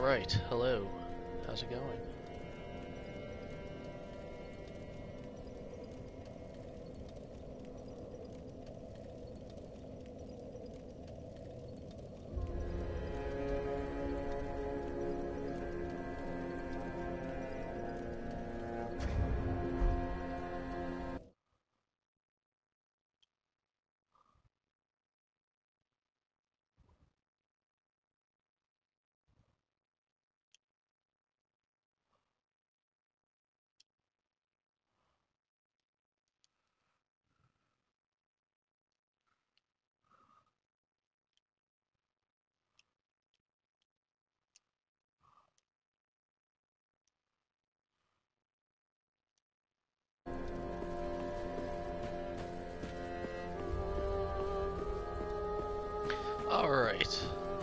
Alright, hello. How's it going? Alright.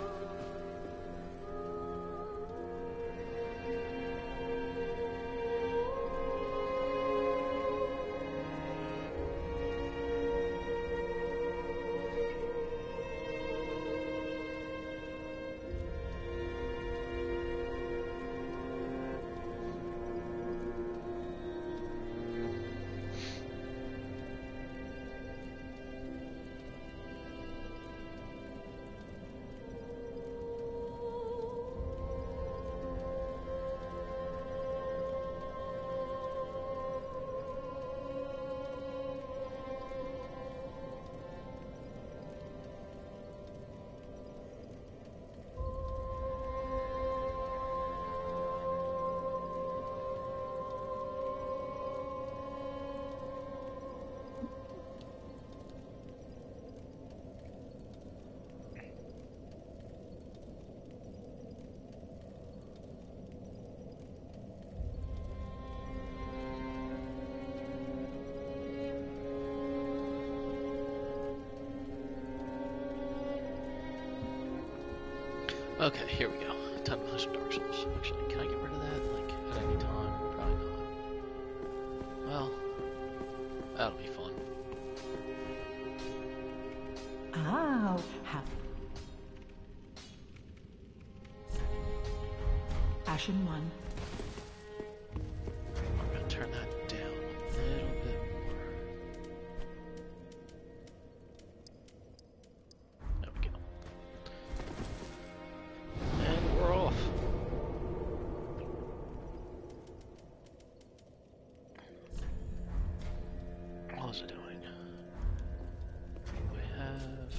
Okay, here we go. Time to play some Dark Souls. Actually, can I get rid of that, like, at any time? Probably not. Well, that'll be fun. Oh, Ashen One. I'm gonna turn that down a little bit more. There we go. And we're off. What was it doing? We have...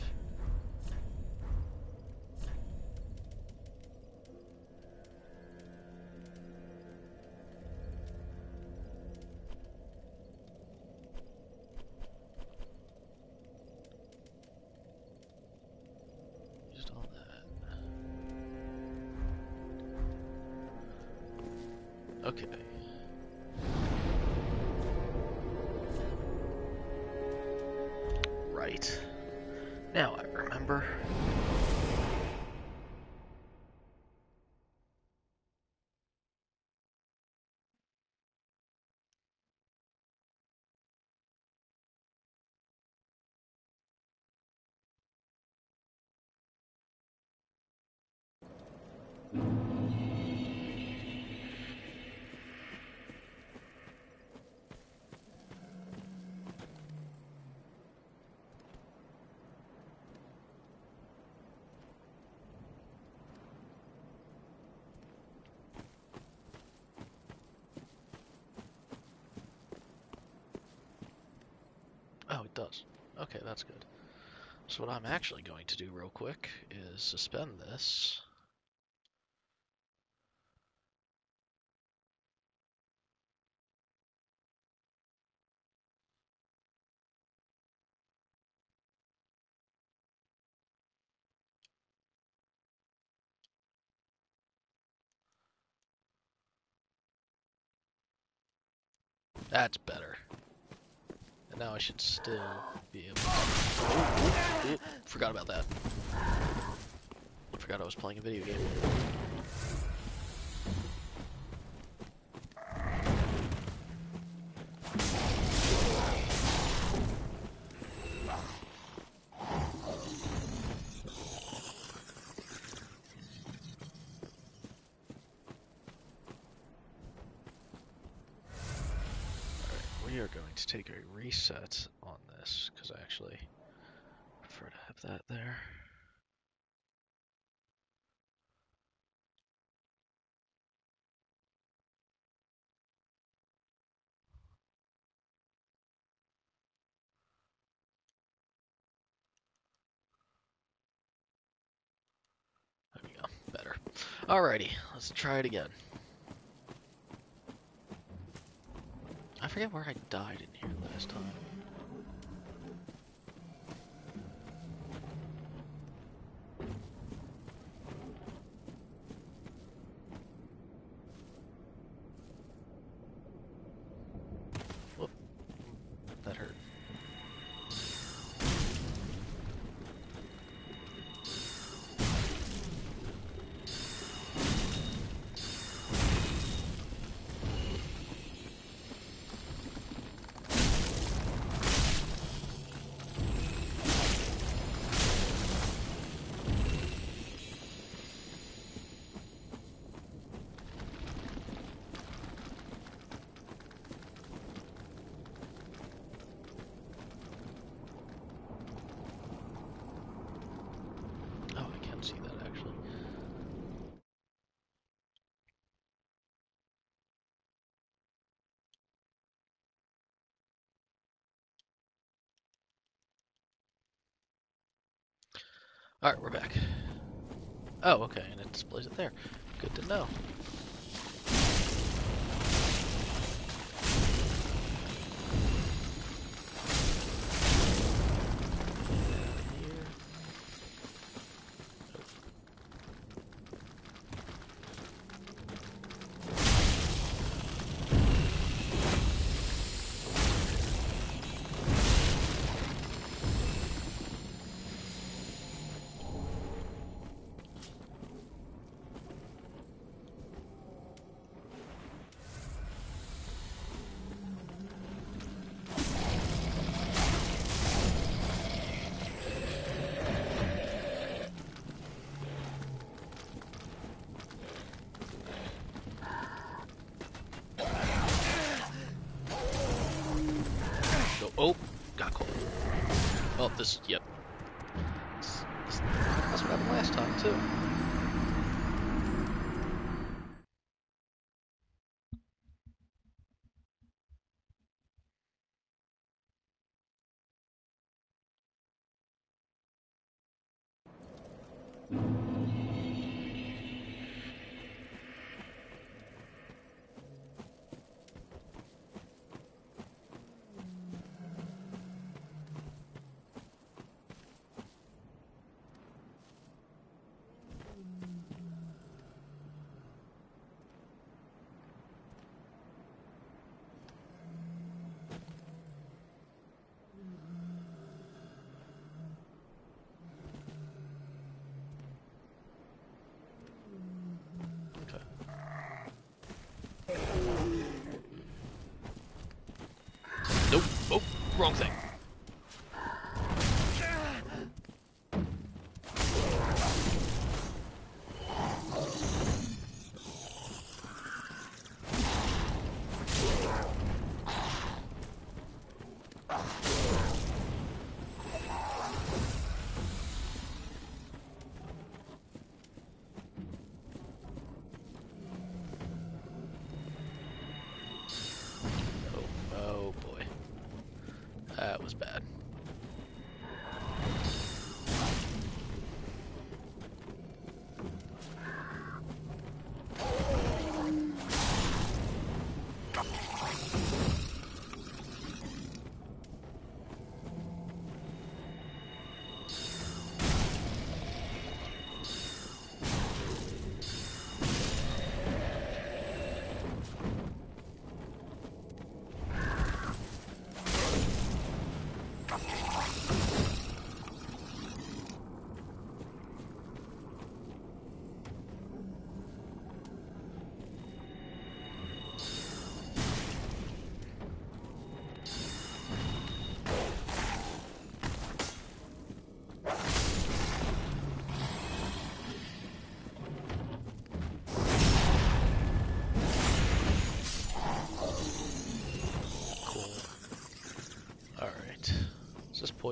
used all that. Okay. Right. Now I remember. Oh, it does. Okay, that's good. So what I'm actually going to do real quick is suspend this. That's better. And now I should still be able to... Oh, forgot about that. I forgot I was playing a video game. are going to take a reset on this, because I actually prefer to have that there. There we go, better. Alrighty, let's try it again. I forget where I died in here last time. Whoop. That hurt. Oh, I can see that actually. Alright, we're back. Oh, okay, and it displays it there. Good to know. Here. Oh, got caught. Oh, this, yep. That's what happened last time, too. Okay. Nope. Oh, wrong thing. Oh boy. That was bad.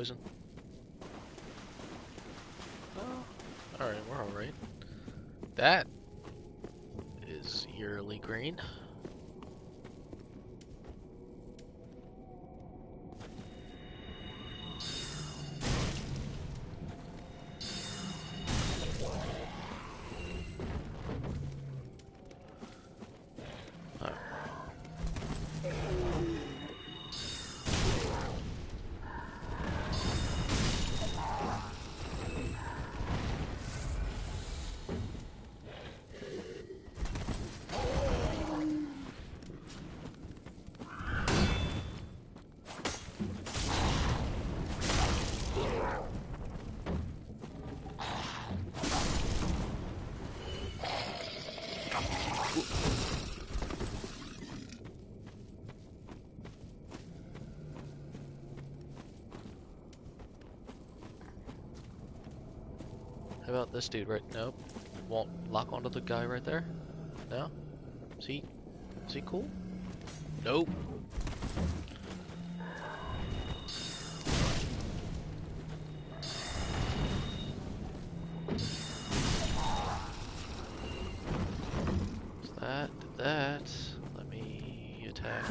poison. Oh, alright, we're alright. That is eerily green. How about this dude right? Nope. Won't lock onto the guy right there? No? Is he cool? Nope. Did that. Let me attack.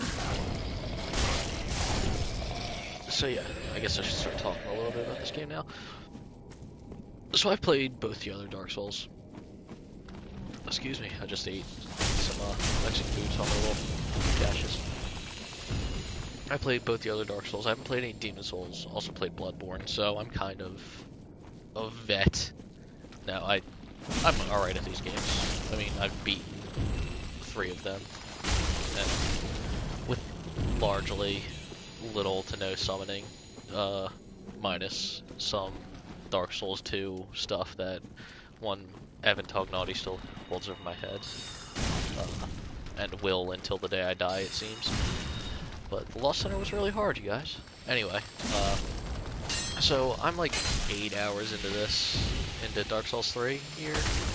So yeah, I guess I should start talking a little bit about this game now. So I've played both the other Dark Souls. Excuse me, I just ate some Mexican food, so I'm a little gaseous. I played both the other Dark Souls. I haven't played any Demon Souls. Also played Bloodborne, so I'm kind of a vet. Now I'm alright at these games. I mean, I've beaten 3 of them, and with largely little to no summoning, minus some Dark Souls 2 stuff that one Evan Tognati still holds over my head, and will until the day I die, it seems. But the Lost Center was really hard, you guys. Anyway, so I'm like 8 hours into this, into Dark Souls 3 here.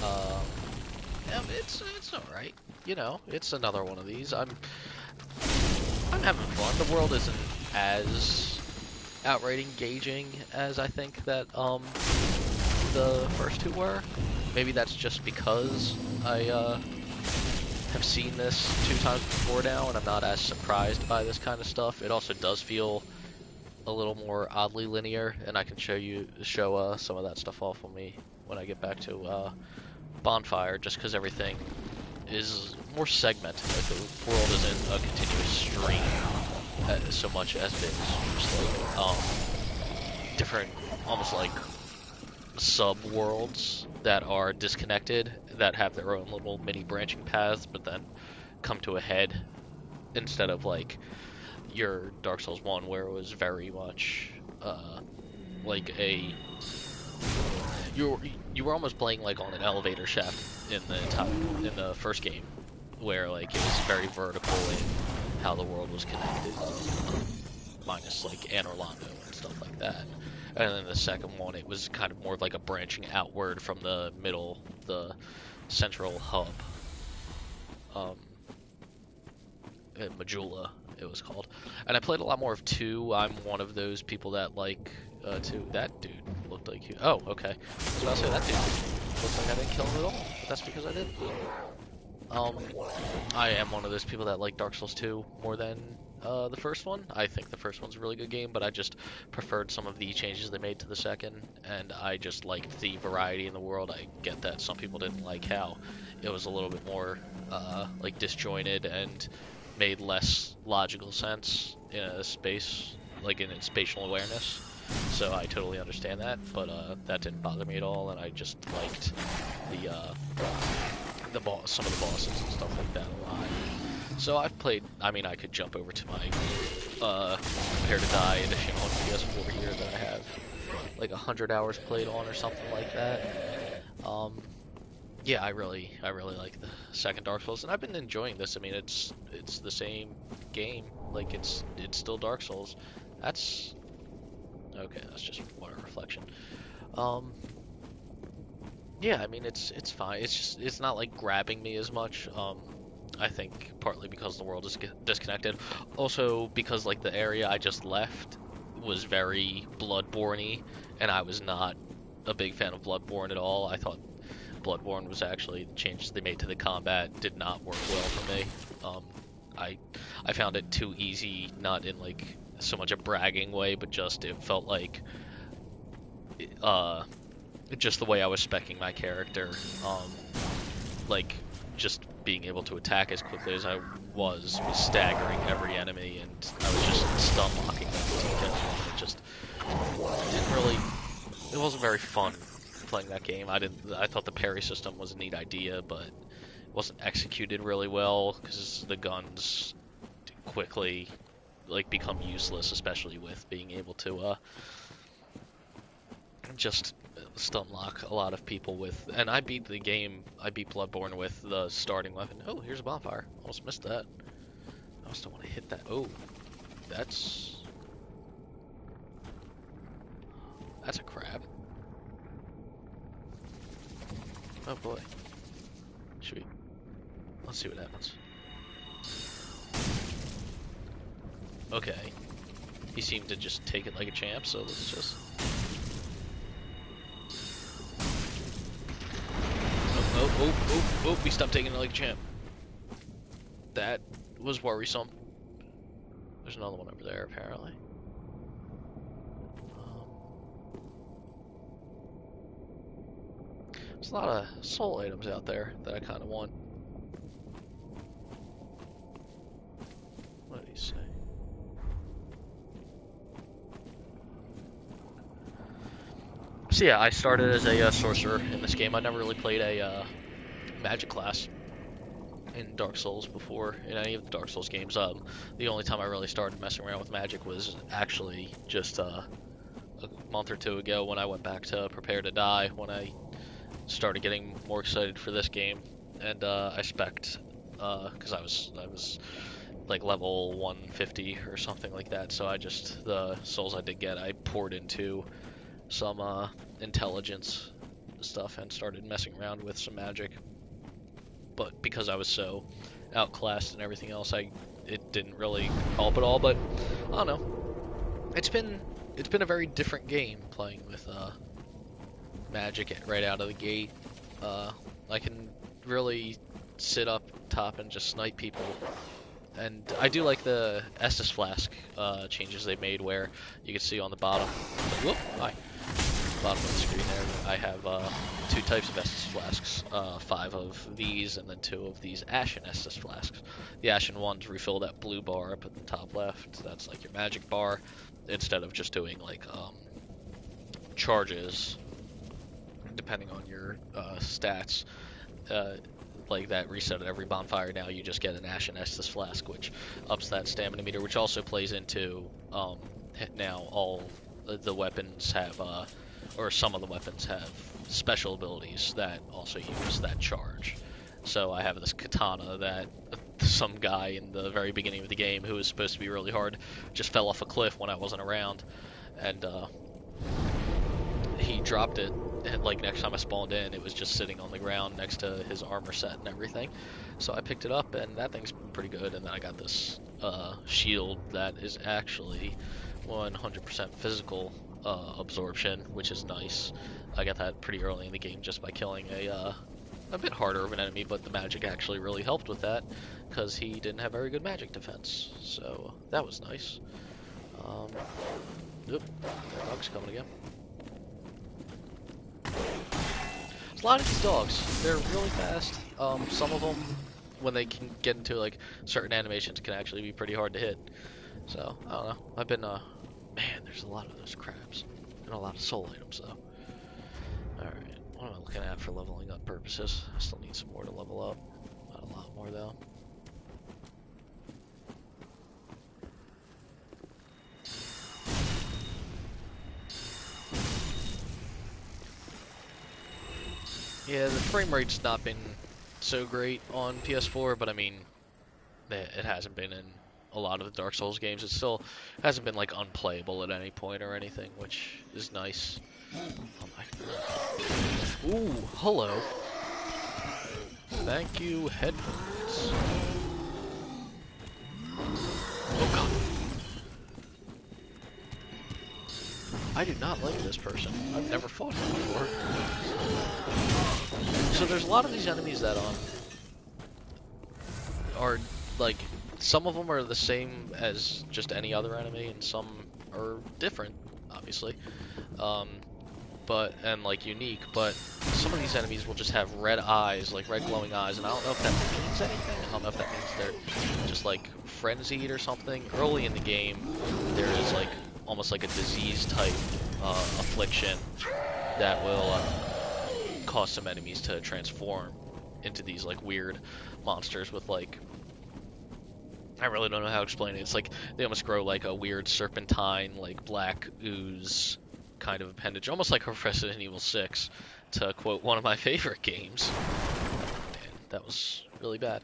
It's alright. You know, it's another one of these. I'm having fun. The world isn't as outright engaging as I think that the first 2 were. Maybe that's just because I have seen this 2 times before now, and I'm not as surprised by this kind of stuff. It also does feel a little more oddly linear, and I can show some of that stuff off on me when I get back to Bonfire, just because everything is more segmented. Like the world isn't a continuous stream so much as it is just like different, almost like sub-worlds that are disconnected, that have their own little mini branching paths, but then come to a head, instead of like your Dark Souls 1, where it was very much like you were almost playing like on an elevator shaft in the first game, where like it was very vertical in how the world was connected, minus like Anor Londo and stuff like that. And then the second one, it was kind of more like a branching outward from the middle, the central hub. Majula, it was called. And I played a lot more of 2. I'm one of those people that like 2. That dude looked like you. Oh, okay. So I'll say that dude looks like I didn't kill him at all, but that's because I did. I am one of those people that like Dark Souls 2 more than the first one. I think the first one's a really good game, but I just preferred some of the changes they made to the second, and I just liked the variety in the world. I get that some people didn't like how it was a little bit more like disjointed and made less logical sense in a space, like in its spatial awareness. So I totally understand that, but that didn't bother me at all, and I just liked some of the bosses and stuff like that a lot. So I've played, I mean, I could jump over to my Prepare to Die edition on PS4 here that I have like 100 hours played on or something like that. Yeah, I really like the second Dark Souls, and I've been enjoying this. I mean, it's the same game, like it's still Dark Souls. That's okay. That's just water reflection. Yeah, I mean it's fine. It's not like grabbing me as much. I think partly because the world is disconnected. Also because like the area I just left was very Bloodborne-y, and I was not a big fan of Bloodborne at all. I thought Bloodborne was actually, the changes they made to the combat did not work well for me. I found it too easy, not in like so much a bragging way, but just it felt like just the way I was speccing my character, like just being able to attack as quickly as I was staggering every enemy, and I was just stun locking them to TK. It just didn't really, it wasn't very fun playing that game. I thought the parry system was a neat idea, but it wasn't executed really well because the guns quickly like become useless, especially with being able to just stun lock a lot of people with. And I beat Bloodborne with the starting weapon. Oh, here's a bonfire. Almost missed that. I still want to hit that. Oh, that's a crab. Oh boy. Let's see what happens. Okay. He seemed to just take it like a champ, so let's just... Oh, he stopped taking it like a champ. That was worrisome. There's another one over there, apparently. There's a lot of soul items out there that I kind of want. What did he say? So yeah, I started as a sorcerer in this game. I never really played a magic class in Dark Souls before, in any of the Dark Souls games. The only time I really started messing around with magic was actually just a month or two ago when I went back to Prepare to Die, when I started getting more excited for this game, and I spec'd, because I was like level 150 or something like that, so the souls I did get, I poured into some intelligence stuff and started messing around with some magic. But because I was so outclassed and everything else, it didn't really help at all. But I don't know. It's been a very different game playing with magic right out of the gate. I can really sit up top and just snipe people. And I do like the Estus Flask changes they made, where you can see on the bottom, bottom of the screen there, I have 2 types of Estus Flasks, 5 of these, and then 2 of these Ashen Estus Flasks. The Ashen ones refill that blue bar up at the top left. That's like your magic bar, instead of just doing like charges, depending on your stats. Like that reset at every bonfire. Now you just get an Ashen Estus Flask, which ups that stamina meter, which also plays into now all the weapons have, or some of the weapons have special abilities that also use that charge. So I have this katana that some guy in the very beginning of the game, who was supposed to be really hard, just fell off a cliff when I wasn't around, and he dropped it. And like next time I spawned in, it was just sitting on the ground next to his armor set and everything. So I picked it up, and that thing's pretty good. And then I got this shield that is actually 100% physical absorption, which is nice. I got that pretty early in the game just by killing a bit harder of an enemy, but the magic actually really helped with that because he didn't have very good magic defense. So that was nice. Oop, that dog's coming again. There's a lot of these dogs. They're really fast. Some of them, when they can get into like certain animations, can actually be pretty hard to hit. So I don't know. I've been man, there's a lot of those crabs and a lot of soul items though. All right, what am I looking at for leveling up purposes? I still need some more to level up. Not a lot more though. Yeah, the frame rate's not been so great on PS4, but I mean, it hasn't been in a lot of the Dark Souls games. It still hasn't been like unplayable at any point or anything, which is nice. Oh my. Ooh, hello. Thank you, headphones. Oh god. I do not like this person. I've never fought him before. So there's a lot of these enemies that are like, some of them are the same as just any other enemy, and some are different, obviously. And like unique, but some of these enemies will just have red eyes, like red glowing eyes, and I don't know if that means anything. I don't know if that means they're just like frenzied or something. Early in the game, there is like almost like a disease type affliction that will cause some enemies to transform into these like weird monsters with like, I really don't know how to explain it. It's like they almost grow like a weird serpentine, like black ooze kind of appendage, almost like Resident Evil 6, to quote one of my favorite games. Man, that was really bad.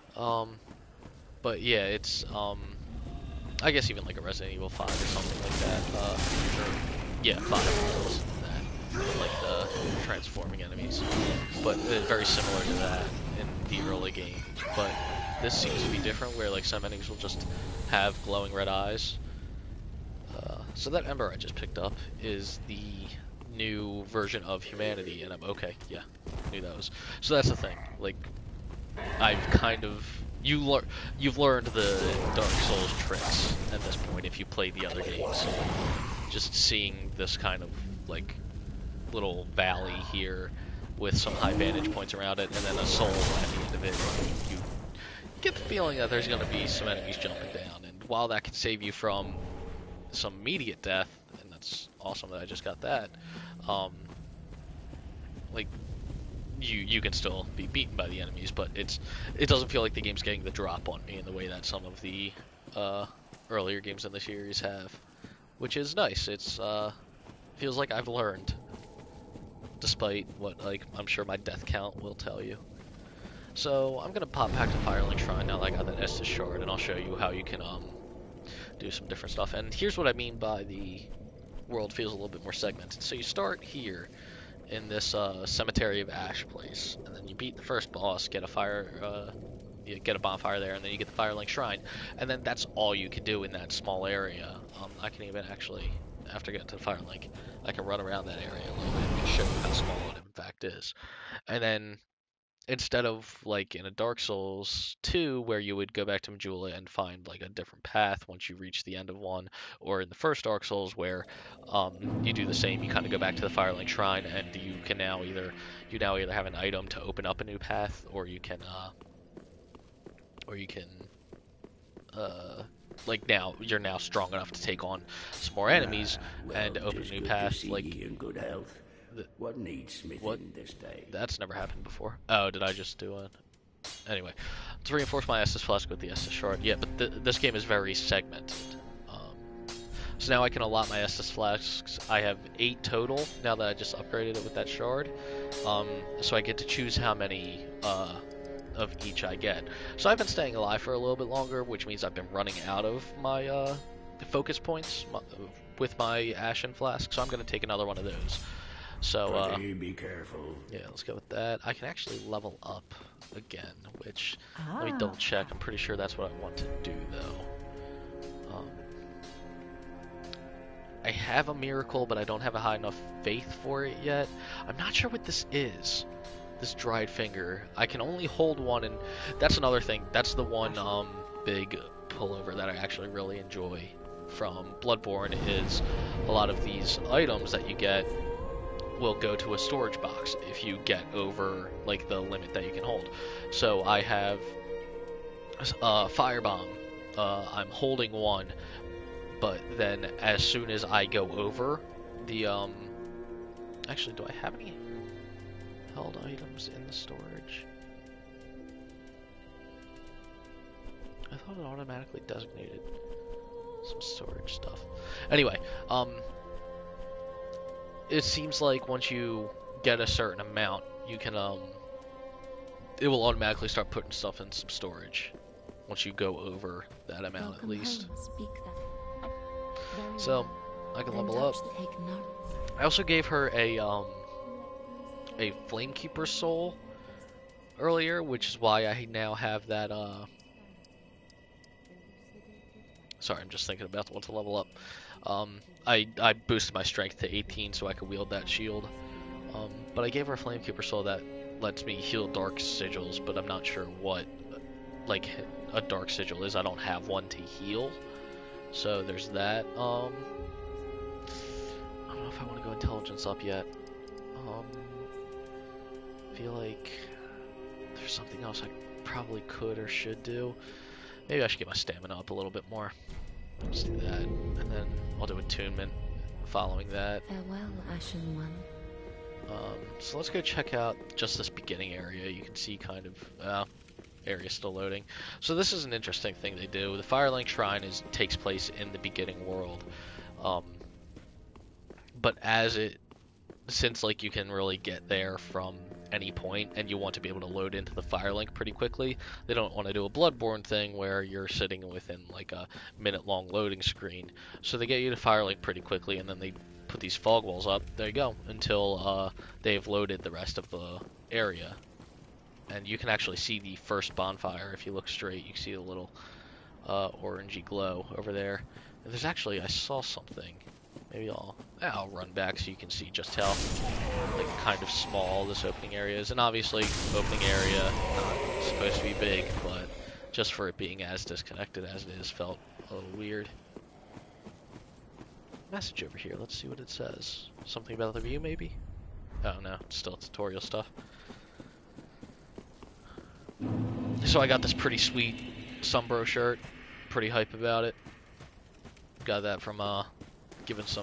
But yeah, it's I guess even like a Resident Evil 5 or something like that. Yeah, 5 that, like the transforming enemies, but very similar to that in the early game. But this seems to be different, where like some enemies will just have glowing red eyes. So that Ember I just picked up is the new version of humanity, and I'm okay. Yeah, knew that was. So that's the thing. Like, I've kind of you've learned the Dark Souls tricks at this point if you play the other games. Just seeing this kind of like little valley here with some high vantage points around it, and then a soul at the end of it, you get the feeling that there's going to be some enemies jumping down, and while that can save you from some immediate death, and that's awesome that I just got that, like, you can still be beaten by the enemies, but it doesn't feel like the game's getting the drop on me in the way that some of the earlier games in the series have, which is nice. It's feels like I've learned, despite what, like, I'm sure my death count will tell you. So I'm gonna pop back to Firelink Shrine now that I got that Estus Shard, and I'll show you how you can do some different stuff. And here's what I mean by the world feels a little bit more segmented. So you start here in this Cemetery of Ash place, and then you beat the first boss, get you get a bonfire there, and then you get the Firelink Shrine, and then that's all you can do in that small area. I can even actually, after getting to the Firelink, I can run around that area a little bit and show you how small it in fact is. And then instead of like in a Dark Souls 2 where you would go back to Majula and find like a different path once you reach the end of one, or in the first Dark Souls where you do the same, you kind of go back to the Firelink Shrine, and you now either have an item to open up a new path, or you can like now you're now strong enough to take on some more enemies and open a new path. Like, in good health. What needs smithing what? this day? That's never happened before. Oh, did I just do it? Anyway, to reinforce my Estus Flask with the Estus Shard. Yeah, but this game is very segmented. So now I can allot my Estus Flasks. I have 8 total now that I just upgraded it with that shard. So I get to choose how many of each I get. So I've been staying alive for a little bit longer, which means I've been running out of my focus points with my Ashen Flask. So I'm going to take another one of those. So, be careful. Yeah, let's go with that. I can actually level up again, which, let me double check. I'm pretty sure that's what I want to do, though. I have a miracle, but I don't have a high enough faith for it yet. I'm not sure what this is, this dried finger. I can only hold one, and that's another thing. That's the one big pullover that I actually really enjoy from Bloodborne, is a lot of these items that you get will go to a storage box if you get over like the limit that you can hold. So I have Firebomb. I'm holding one, but then as soon as I go over the actually, do I have any held items in the storage? I thought it automatically designated some storage stuff. Anyway, it seems like once you get a certain amount, you can it will automatically start putting stuff in some storage once you go over that amount. Welcome at least home. So I can level up. I also gave her a Flamekeeper soul earlier, which is why I now have that Sorry, I'm just thinking about the one to level up. I boosted my strength to 18 so I could wield that shield. But I gave her a Flamekeeper Soul that lets me heal Dark Sigils, but I'm not sure what, like, a Dark Sigil is. I don't have one to heal. So there's that. I don't know if I want to go Intelligence up yet. I feel like there's something else I probably could or should do. Maybe I should get my stamina up a little bit more. Let's do that, and then I'll do Attunement following that. Farewell, Ashen One. So let's go check out just this beginning area. You can see kind of, area still loading. So this is an interesting thing they do. The Firelink Shrine takes place in the beginning world. But since like you can really get there from any point and you want to be able to load into the Firelink pretty quickly, they don't want to do a Bloodborne thing where you're sitting within like a minute-long loading screen. So they get you to Firelink pretty quickly, and then they put these fog walls up. There you go, until they've loaded the rest of the area. And you can actually see the first bonfire. If you look straight, you can see the little orangey glow over there. And there's actually, I saw something. Maybe I'll run back so you can see just how like kind of small this opening area is. And obviously, opening area not supposed to be big, but just for it being as disconnected as it is, felt a little weird. Message over here. Let's see what it says. Something about the view, maybe? Oh no, it's still tutorial stuff. So I got this pretty sweet Sombro shirt. Pretty hype about it. Got that from giving some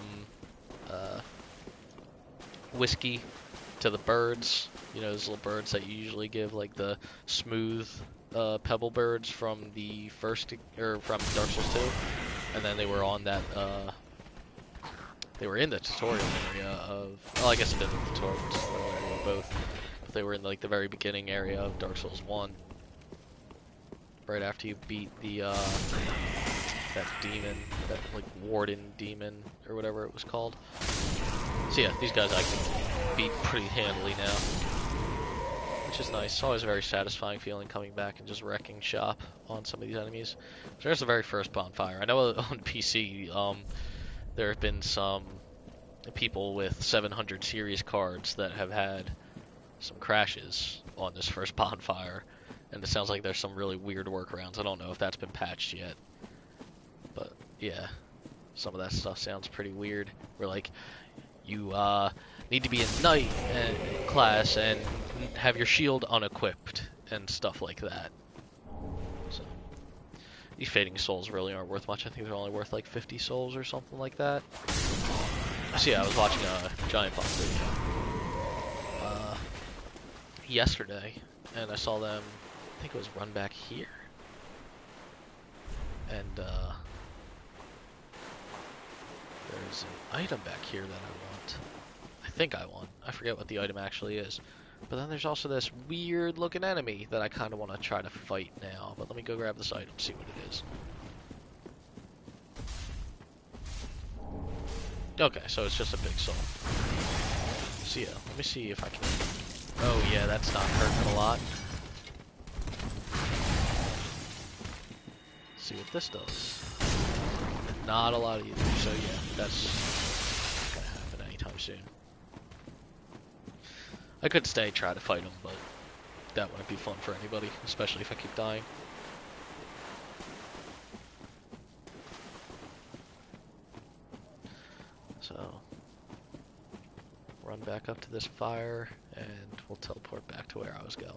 whiskey to the birds. You know, those little birds that you usually give, like the smooth pebble birds from the first, or from Dark Souls 2. And then they were on that, they were in the tutorial area of, well, I guess a bit of the tutorial area, both. But they were in like the very beginning area of Dark Souls 1. Right after you beat the, that demon, that like warden demon, or whatever it was called. So yeah, these guys I can beat pretty handily now. Which is nice. It's always a very satisfying feeling coming back and just wrecking shop on some of these enemies. So there's the very first bonfire. I know on PC, there have been some people with 700 series cards that have had some crashes on this first bonfire. And it sounds like there's some really weird workarounds. I don't know if that's been patched yet. But yeah, some of that stuff sounds pretty weird. Where like, you need to be in Knight class and have your shield unequipped and stuff like that. So these Fading Souls really aren't worth much. I think they're only worth like 50 souls or something like that. So yeah, I was watching a Giant Bomb video yesterday, and I saw them, I think it was run back here. And there's an item back here that I want. I think I want. I forget what the item actually is. But then there's also this weird looking enemy that I kind of want to try to fight now. But let me go grab this item and see what it is. Okay, so it's just a big soul. So yeah, let me see if I can... Oh yeah, that's not hurting a lot. Let's see what this does. Not a lot either, so yeah, that's not gonna happen anytime soon. I could stay, try to fight him, but that wouldn't be fun for anybody, especially if I keep dying. So, run back up to this fire, and we'll teleport back to where I was going.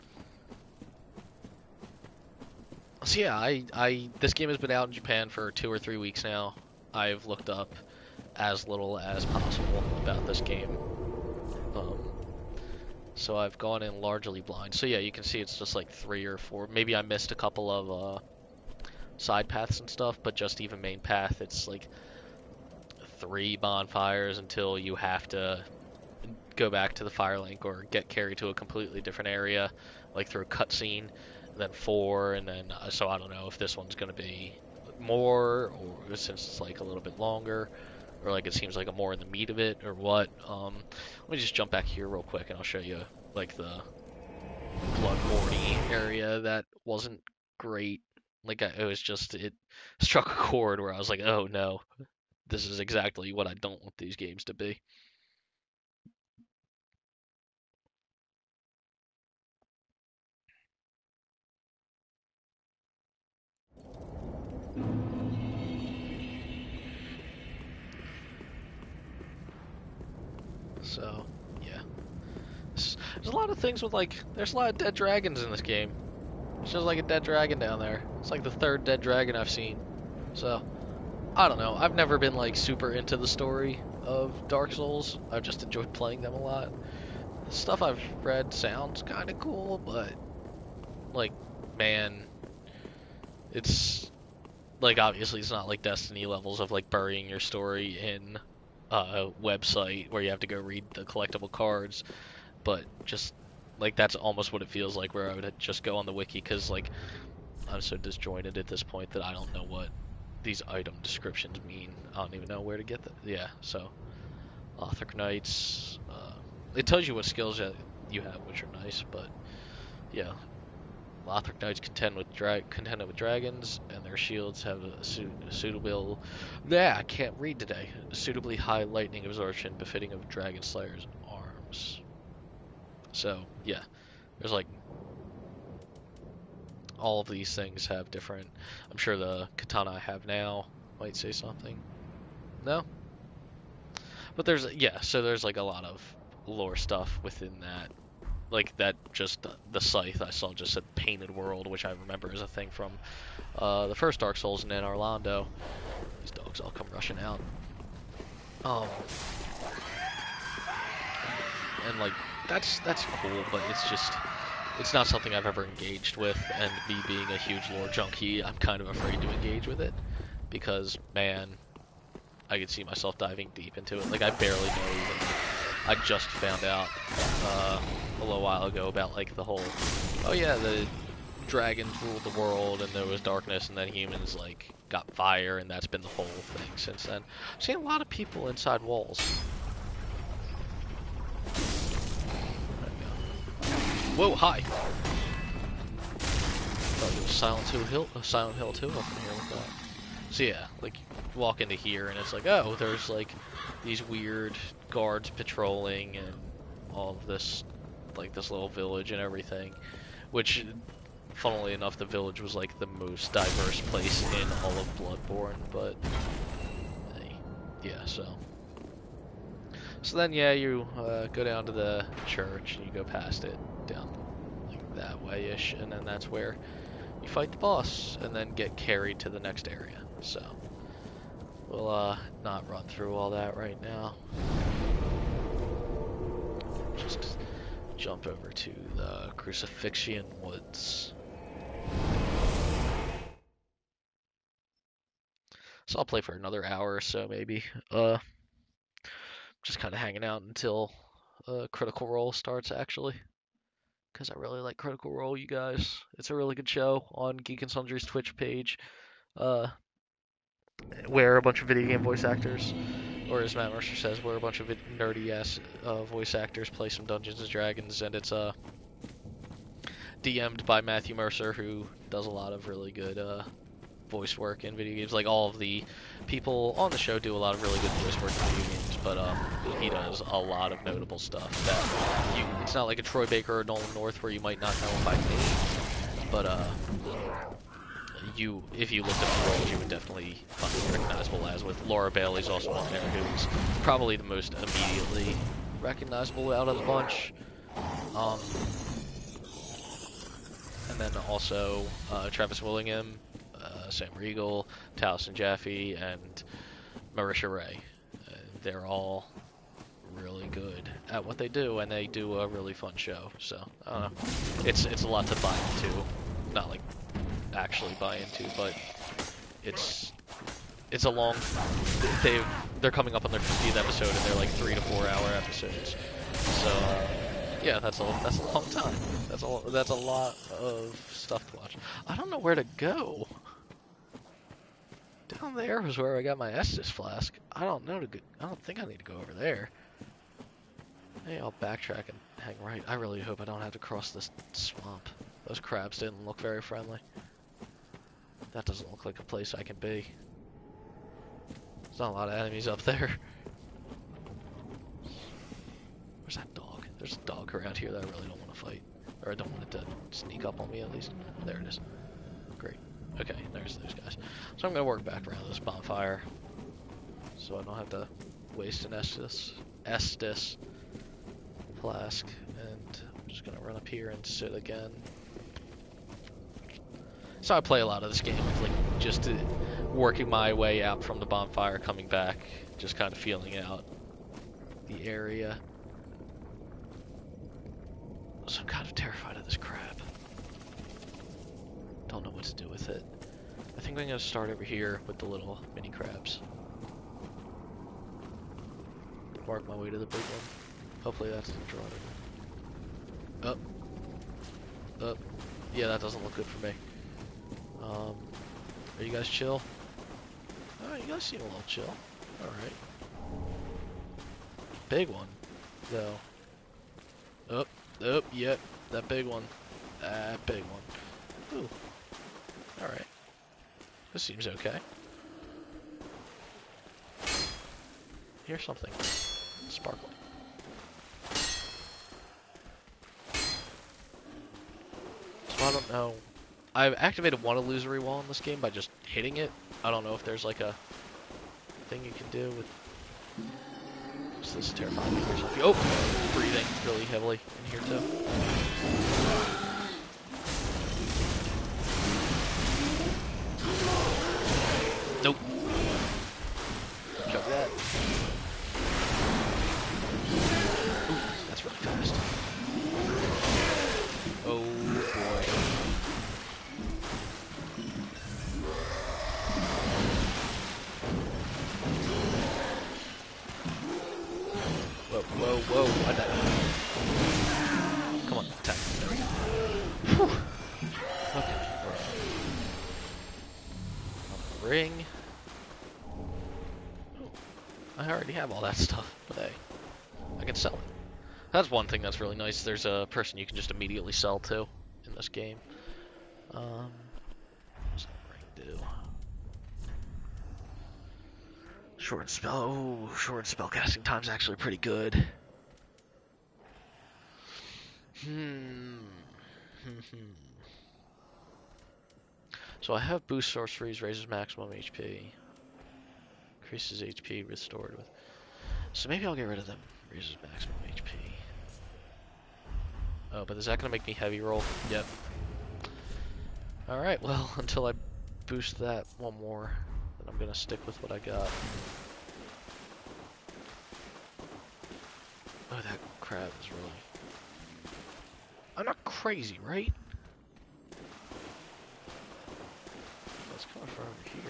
So yeah, this game has been out in Japan for 2 or 3 weeks now. I've looked up as little as possible about this game. So I've gone in largely blind. So yeah, you can see it's just like 3 or 4. Maybe I missed a couple of side paths and stuff, but just even main path, it's like 3 bonfires until you have to go back to the Firelink or get carried to a completely different area, like through a cutscene. And then 4, and then so I don't know if this one's gonna be more, or since it's like a little bit longer, or like it seems like a more in the meat of it, or what. Let me just jump back here real quick, and I'll show you like the Bloodborne area that wasn't great Like it was just it struck a chord where I was like, oh no, this is exactly what I don't want these games to be. So yeah, there's a lot of things with like there's a lot of dead dragons in this game. It's just like a dead dragon down there. It's like the third dead dragon I've seen. So I don't know. I've never been like super into the story of Dark Souls. I've just enjoyed playing them a lot. The stuff I've read sounds kind of cool, but like, man, it's like obviously it's not like Destiny levels of like burying your story in a website where you have to go read the collectible cards, but just like that's almost what it feels like where I would just go on the wiki because like I'm so disjointed at this point that I don't know what these item descriptions mean. I don't even know where to get them. Yeah, so Lothric Knights, it tells you what skills you have, which are nice, but yeah, Lothric Knights contend with dragons, and their shields have a suitable. Yeah, I can't read today. Suitably high lightning absorption, befitting of Dragon Slayer's arms. So yeah, there's like all of these things have different. I'm sure the katana I have now might say something. No, but there's yeah. So there's like a lot of lore stuff within that. Like that, just the scythe I saw just said painted world, which I remember is a thing from the first Dark Souls and then Orlando. These dogs all come rushing out. And like that's cool, but it's not something I've ever engaged with. And me being a huge lore junkie, I'm kind of afraid to engage with it because man, I could see myself diving deep into it. Like I barely know even. I just found out a little while ago about like the whole, oh yeah, the dragons ruled the world and there was darkness and then humans like got fire and that's been the whole thing since then. I've seen a lot of people inside walls. Whoa, hi! Thought it was Silent Hill 2 up in here with that. So yeah, like walk into here and it's like, oh, there's like these weird guards patrolling and all of this, like this little village and everything, which funnily enough the village was like the most diverse place in all of Bloodborne, but yeah, so then yeah, you go down to the church and you go past it down like that way-ish, and then that's where you fight the boss and then get carried to the next area. So we'll not run through all that right now. Just jump over to the Crucifixion Woods. So I'll play for another hour or so maybe. Just kind of hanging out until Critical Role starts actually. Because I really like Critical Role, you guys. It's a really good show on Geek and Sundry's Twitch page. Where a bunch of video game voice actors, or as Matt Mercer says, where a bunch of nerdy-ass voice actors play some Dungeons & Dragons, and it's DM'd by Matthew Mercer, who does a lot of really good voice work in video games. Like, all of the people on the show do a lot of really good voice work in video games, but he does a lot of notable stuff that it's not like a Troy Baker or Nolan North where you might not know by name, but if you looked at the roles, you would definitely find them recognizable, as with Laura Bailey's also on there, who's probably the most immediately recognizable out of the bunch. And then also Travis Willingham, Sam Riegel, Taliesin Jaffe, and Marisha Ray. They're all really good at what they do, and they do a really fun show. So I don't know, it's a lot to buy into, not like actually buy into, but it's a long. They're coming up on their 50th episode, and they're like 3 to 4 hour episodes. So yeah, that's a long time. That's a lot of stuff to watch. I don't know where to go. Down there was where I got my Estus flask. I don't think I need to go over there. Hey, I'll backtrack and hang right. I really hope I don't have to cross this swamp. Those crabs didn't look very friendly. That doesn't look like a place I can be. There's not a lot of enemies up there. Where's that dog? There's a dog around here that I really don't want to fight. Or I don't want it to sneak up on me at least. There it is. Great. Okay, there's those guys. So I'm going to work back around this bonfire. So I don't have to waste an Estus flask. And I'm just going to run up here and sit again. So I play a lot of this game with like just working my way out from the bonfire, coming back, just kind of feeling out the area. So I'm kind of terrified of this crab. Don't know what to do with it. I think I'm going to start over here with the little mini crabs. Work my way to the big one. Hopefully that's the draw. Up. Up. Yeah, that doesn't look good for me. Are you guys chill? Oh, you guys seem a little chill. Alright. Big one, though. Up. Oh, yep, that big one. That big one. Ooh. Alright. This seems okay. Here's something. Sparkling. So I don't know. I've activated one illusory wall in this game by just hitting it. I don't know if there's like a thing you can do with... This is terrifying. Oh! Breathing really heavily in here too. Nope. Chug that. Ooh, that's really fast. Oh boy. Whoa, whoa, whoa, I died. Come on, attack. There we go. Whew. Okay, we're on the ring. Oh, I already have all that stuff, but hey, I can sell it. That's one thing that's really nice. There's a person you can just immediately sell to in this game. What does that ring do? Short spell. Oh, short spell casting time's actually pretty good. So I have boost sorceries, raises maximum HP, increases HP restored with. So maybe I'll get rid of them. Raises maximum HP. Oh, but is that gonna make me heavy roll? Yep. All right. Well, until I boost that one more. I'm gonna stick with what I got. Oh, that crab is really... I'm not crazy, right? It's coming from over here.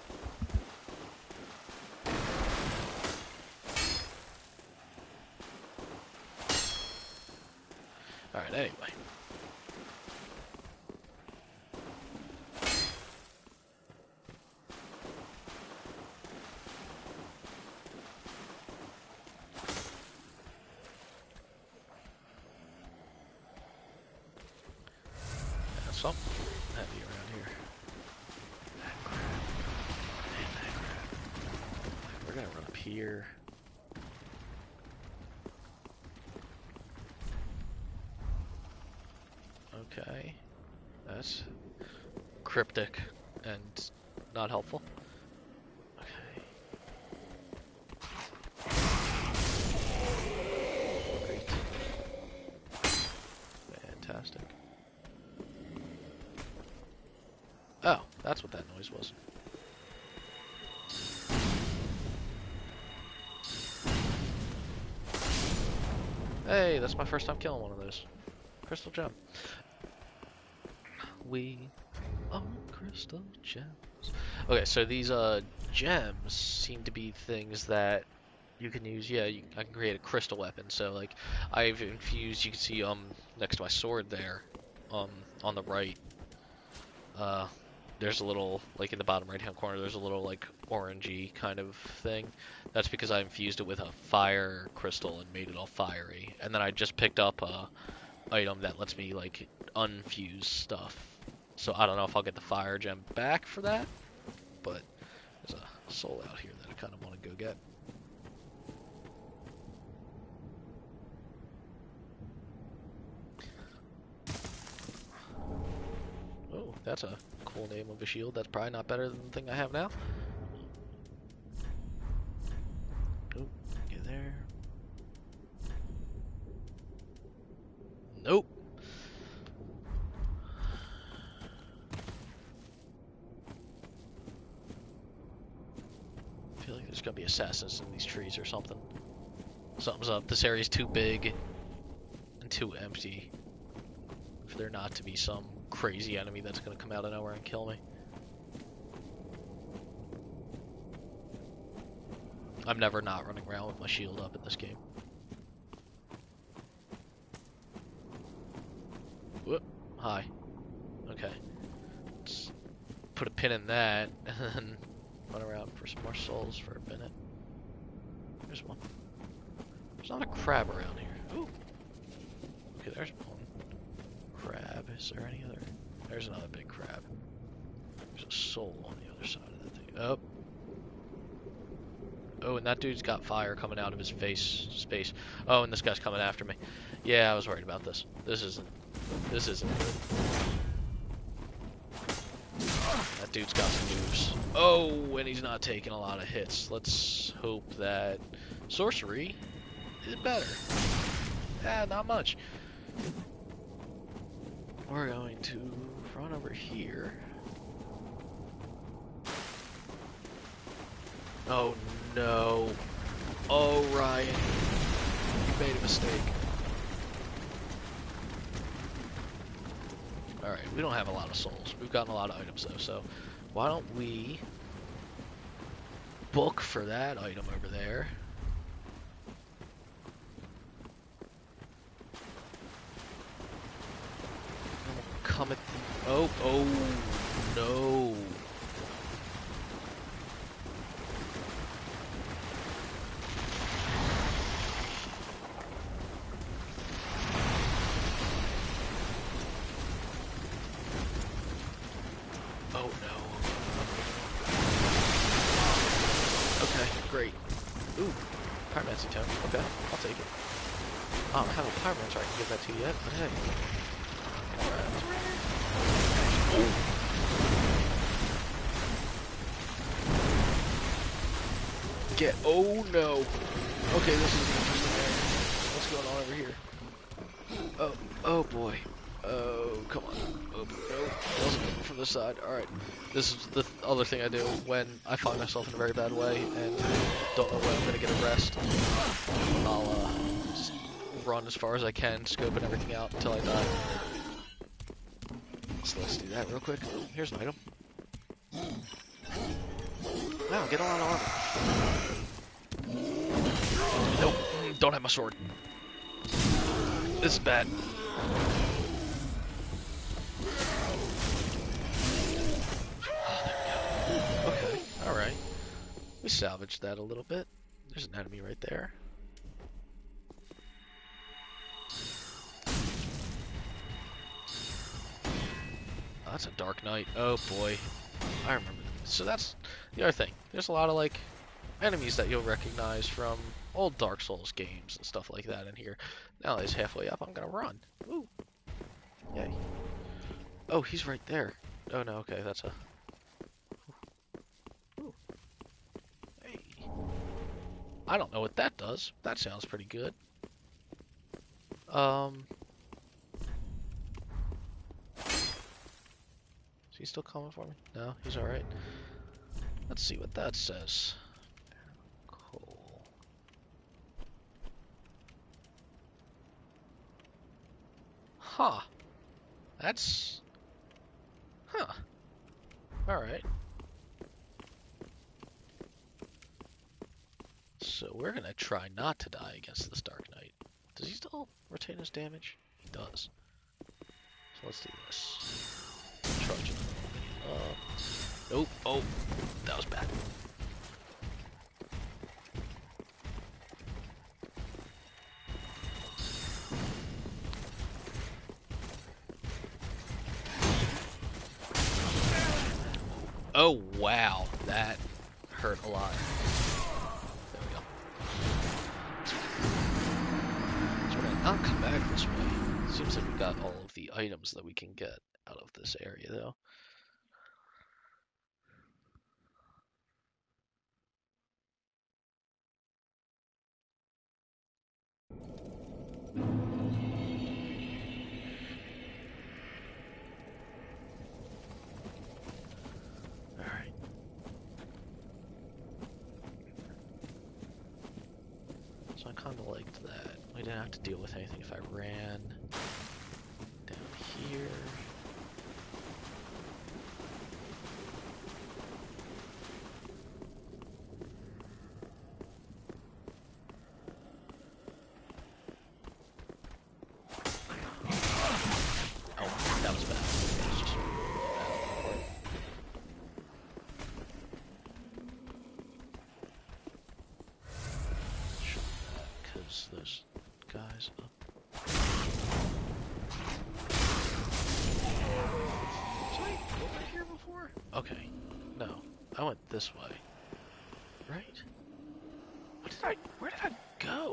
Alright, anyway. Something heavy around here. That crab. Man, that crab. We're gonna run up here. Okay. That's cryptic and not helpful. Okay. Great. Fantastic. Oh, that's what that noise was. Hey, that's my first time killing one of those. Crystal gem. We are crystal gems. Okay, so these gems seem to be things that you can use. Yeah, I can create a crystal weapon. So like, I've infused. You can see next to my sword there, on the right. There's a little, like in the bottom right hand corner, there's a little like orangey kind of thing. That's because I infused it with a fire crystal and made it all fiery. And then I just picked up a item that lets me like unfuse stuff So I don't know if I'll get the fire gem back for that, but there's a soul out here that I kind of want to go get. Oh, that's a cool name of a shield. That's probably not better than the thing I have now. Oh, get there. Nope. I feel like there's gonna be assassins in these trees or something. Something's up. This area's too big and too empty for there not to be some crazy enemy that's gonna come out of nowhere and kill me. I'm never not running around with my shield up in this game. Whoop. Hi. Okay. Let's put a pin in that and then run around for some more souls for a minute. There's one. There's not a crab around here. Ooh. Okay, there's one. Crab. Is there any other? There's another big crab. There's a soul on the other side of the thing. Oh. Oh, and that dude's got fire coming out of his space. Oh, and this guy's coming after me. Yeah, I was worried about this. This isn't good. That dude's got some moves. Oh, and he's not taking a lot of hits. Let's hope that sorcery is better. Yeah, not much. We're going to run over here. Oh no. Oh, Ryan. You made a mistake. Alright, we don't have a lot of souls. We've gotten a lot of items though, so why don't we book for that item over there. Come at the... Oh no. Oh no. Okay, great. Ooh, pyromancy token. Okay, I'll take it. I don't have a pyromancer I can give that to you yet, but hey. Get. Oh no. Okay, this is an interesting area. What's going on over here? Oh boy. Oh, come on. Oh, no. It wasn't coming from this side. Alright. This is the other thing I do when I find myself in a very bad way and don't know when I'm going to get a rest. I'll just run as far as I can, scoping everything out until I die. So let's do that real quick. Here's an item. Wow, get a lot of armor. Nope. Don't have my sword. This is bad. Okay, alright. We salvaged that a little bit. There's an enemy right there. Oh, that's a Dark Knight. Oh boy. I remember that. So that's the other thing. There's a lot of like enemies that you'll recognize from old Dark Souls games and stuff like that in here. Now that he's halfway up, I'm gonna run. Ooh. Yay. Oh, he's right there. Oh no, okay, that's a... Ooh. Hey. I don't know what that does. That sounds pretty good. Is he still coming for me? No, he's alright. Let's see what that says. Cool. Huh. That's... Huh. Alright. So we're gonna try not to die against this Dark Knight. Does he still retain his damage? He does. So let's do this. Charge it. Nope. Oh, that was bad. Oh, wow. That hurt a lot. There we go. So we're gonna not come back this way. Seems like we've got all of the items that we can get out of this area, though. Alright. So I kind of liked that. We didn't have to deal with anything if I ran down here. Oh, that was bad. That was just really bad. Shoot that, because there's guys up. Was I over here before? Okay. No. I went this way. Right? Where did I go?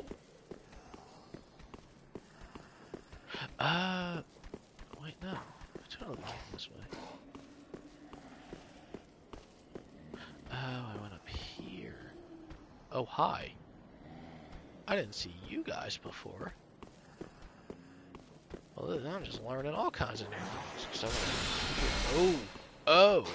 Wait, no. I totally came this way. Oh, I went up here. Oh, hi. I didn't see you guys before. Well, I'm just learning all kinds of new things. Oh! Oh!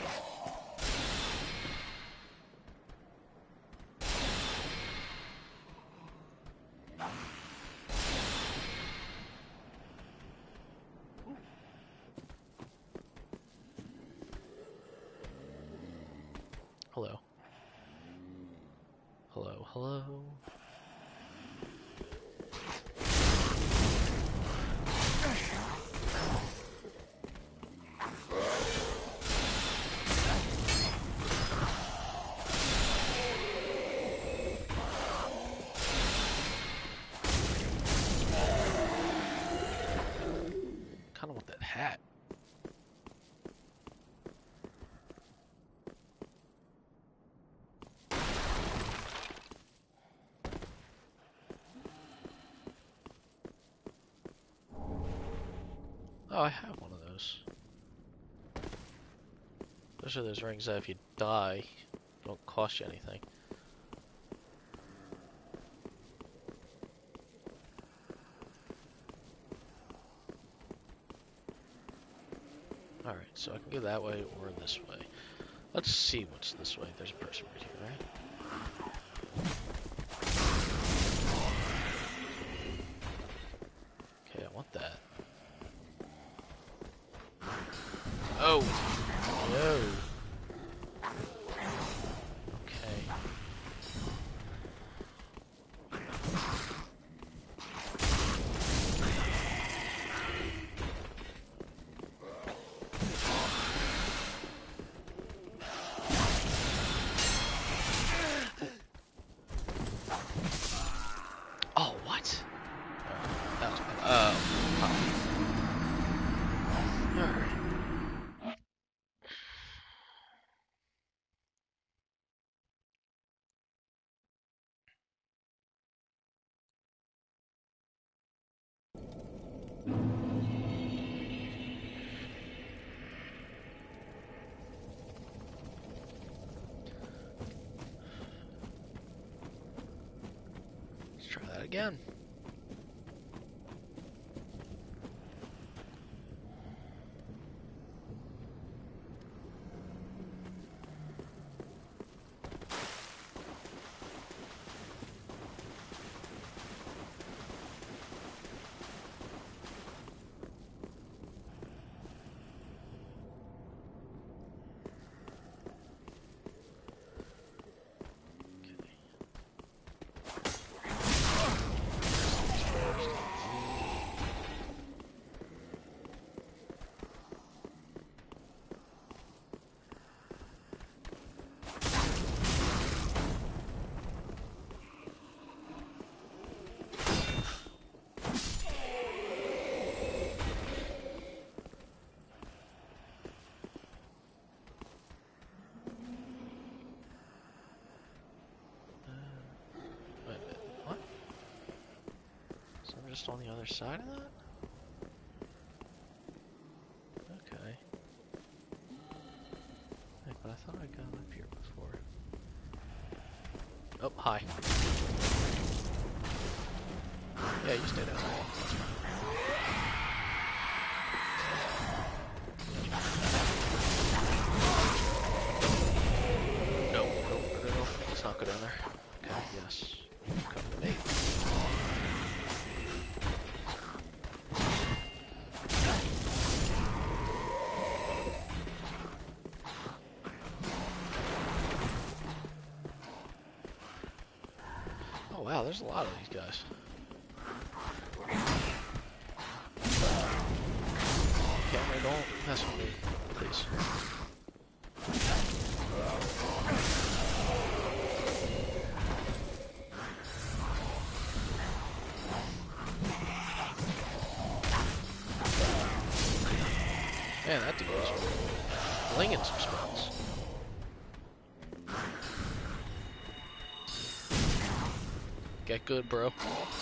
Hello. Hello, hello. Kinda want that hat. Oh, I have one of those. Those are those rings that if you die, don't cost you anything. Alright, so I can go that way or this way. Let's see what's this way. There's a person right here, right? Okay, I want that. Oh! No! Okay. Oh, what? That was bad. Alright. Let's try that again. just on the other side of that? Okay. Hey, but I thought I got up here before. Oh, hi. Yeah, you stay down there. That's fine. No, let's not go down there. Okay, yes. Come to me. Oh wow, there's a lot of these guys. Camera, don't mess with me, please. Man, that dude was flinging some spells. Get good, bro.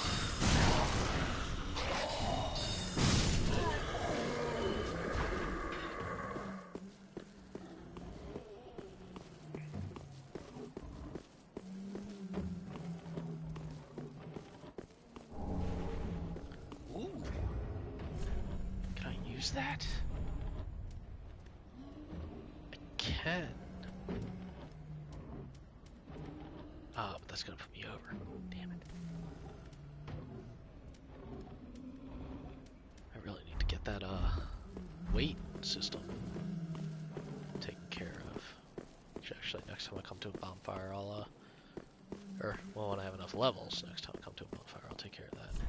Ooh. Can I use that? I can. Ah, but that's gonna put me over. Damn it. I really need to get that, weight system taken care of. Which actually, next time I come to a bonfire, I'll, well, when I have enough levels, next time I come to a bonfire, I'll take care of that.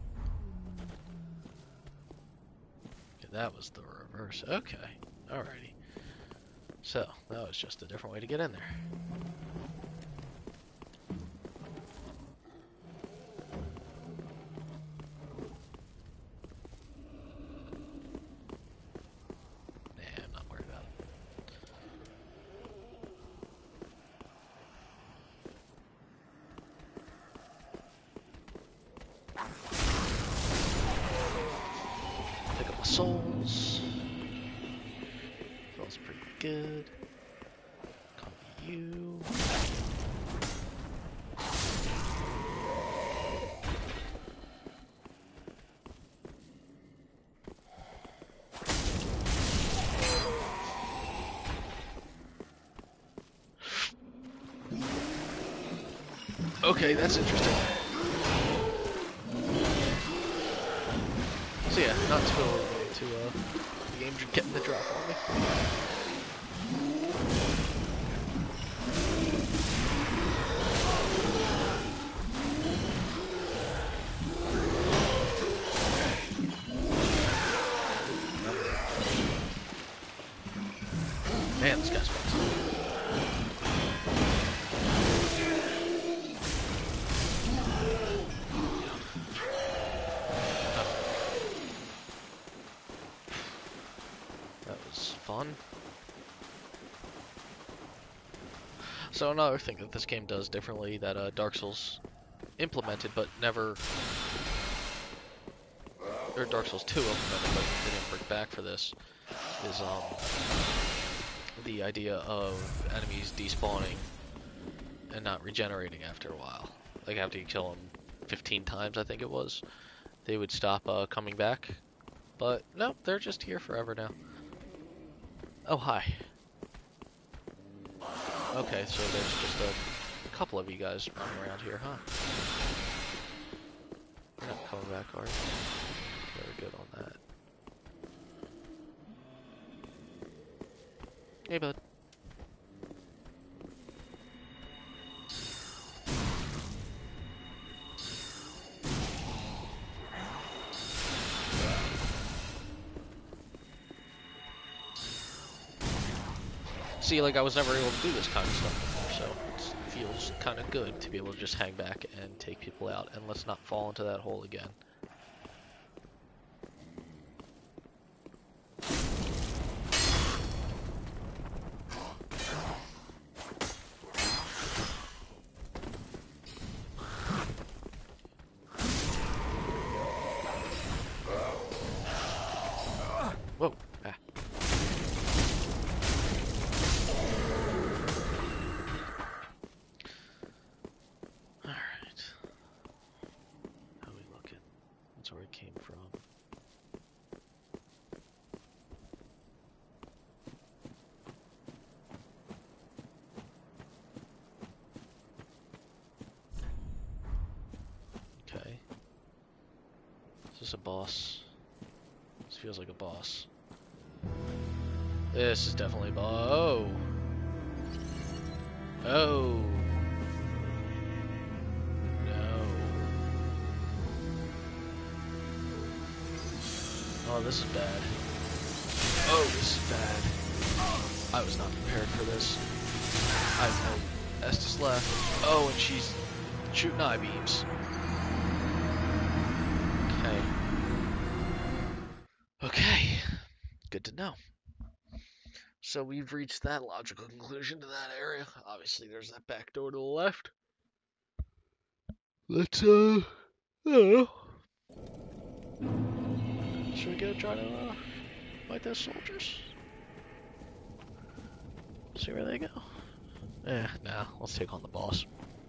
Okay, that was the reverse. Okay, alrighty. So, that was just a different way to get in there. Nah, I'm not worried about it. Pick up my souls. Feels pretty good. Copy you. Okay, that's interesting. So yeah, not totally into the game getting the drop on me. Man, this guy's fast. Fun. So another thing that this game does differently that Dark Souls implemented but never, or Dark Souls 2 implemented but they didn't bring back for this, is the idea of enemies despawning and not regenerating after a while. Like after you kill them 15 times, I think it was, they would stop coming back. But no, they're just here forever now. Oh, hi. Okay, so there's just a couple of you guys running around here, huh? You're not coming back, are you? Very good on that. Hey, bud. See, like, I was never able to do this kind of stuff before, so it feels kind of good to be able to just hang back and take people out, and let's not fall into that hole again. this a boss? This feels like a boss. This is definitely a boss. Oh! Oh! No. Oh, this is bad. Oh, this is bad. I was not prepared for this. I have no Estus left. Oh, and she's shooting eye beams. Okay. Okay. Good to know. So we've reached that logical conclusion to that area. Obviously, there's that back door to the left. Let's, I don't know. Should we go try to, fight those soldiers? See where they go? Nah, let's take on the boss.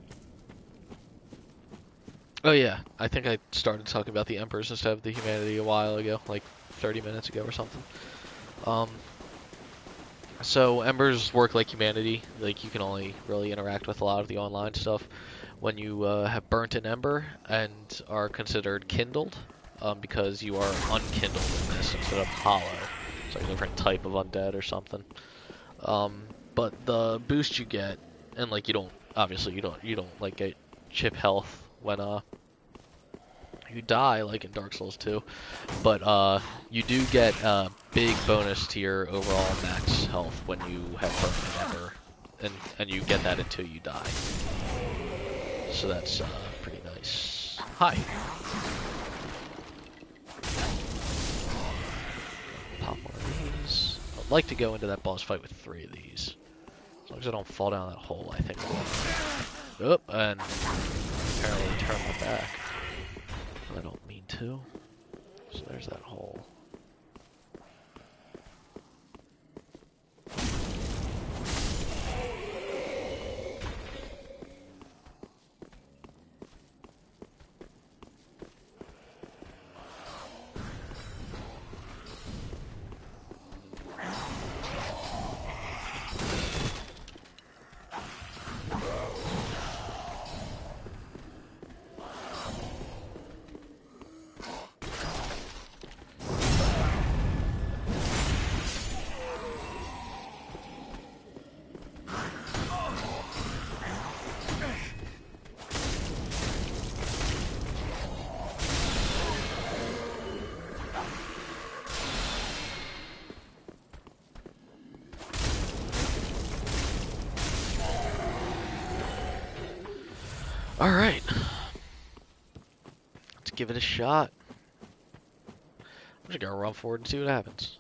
Oh yeah, I think I started talking about the Emperors instead of the humanity a while ago, like 30 minutes ago or something. So Embers work like humanity, like you can only really interact with a lot of the online stuff when you have burnt an ember and are considered kindled, because you are unkindled in this instead of hollow. It's like a different type of undead or something. But the boost you get, and like you don't like get chip health when you die like in Dark Souls 2, but you do get a big bonus to your overall max health when you have burnt an ember, and you get that until you die. So that's pretty nice. Hi. Pop one of these. I'd like to go into that boss fight with 3 of these. As long as I don't fall down that hole, I think I'll... Oop, and apparently turn my back. I don't mean to. So there's that hole. Alright. Let's give it a shot. I'm just gonna run forward and see what happens.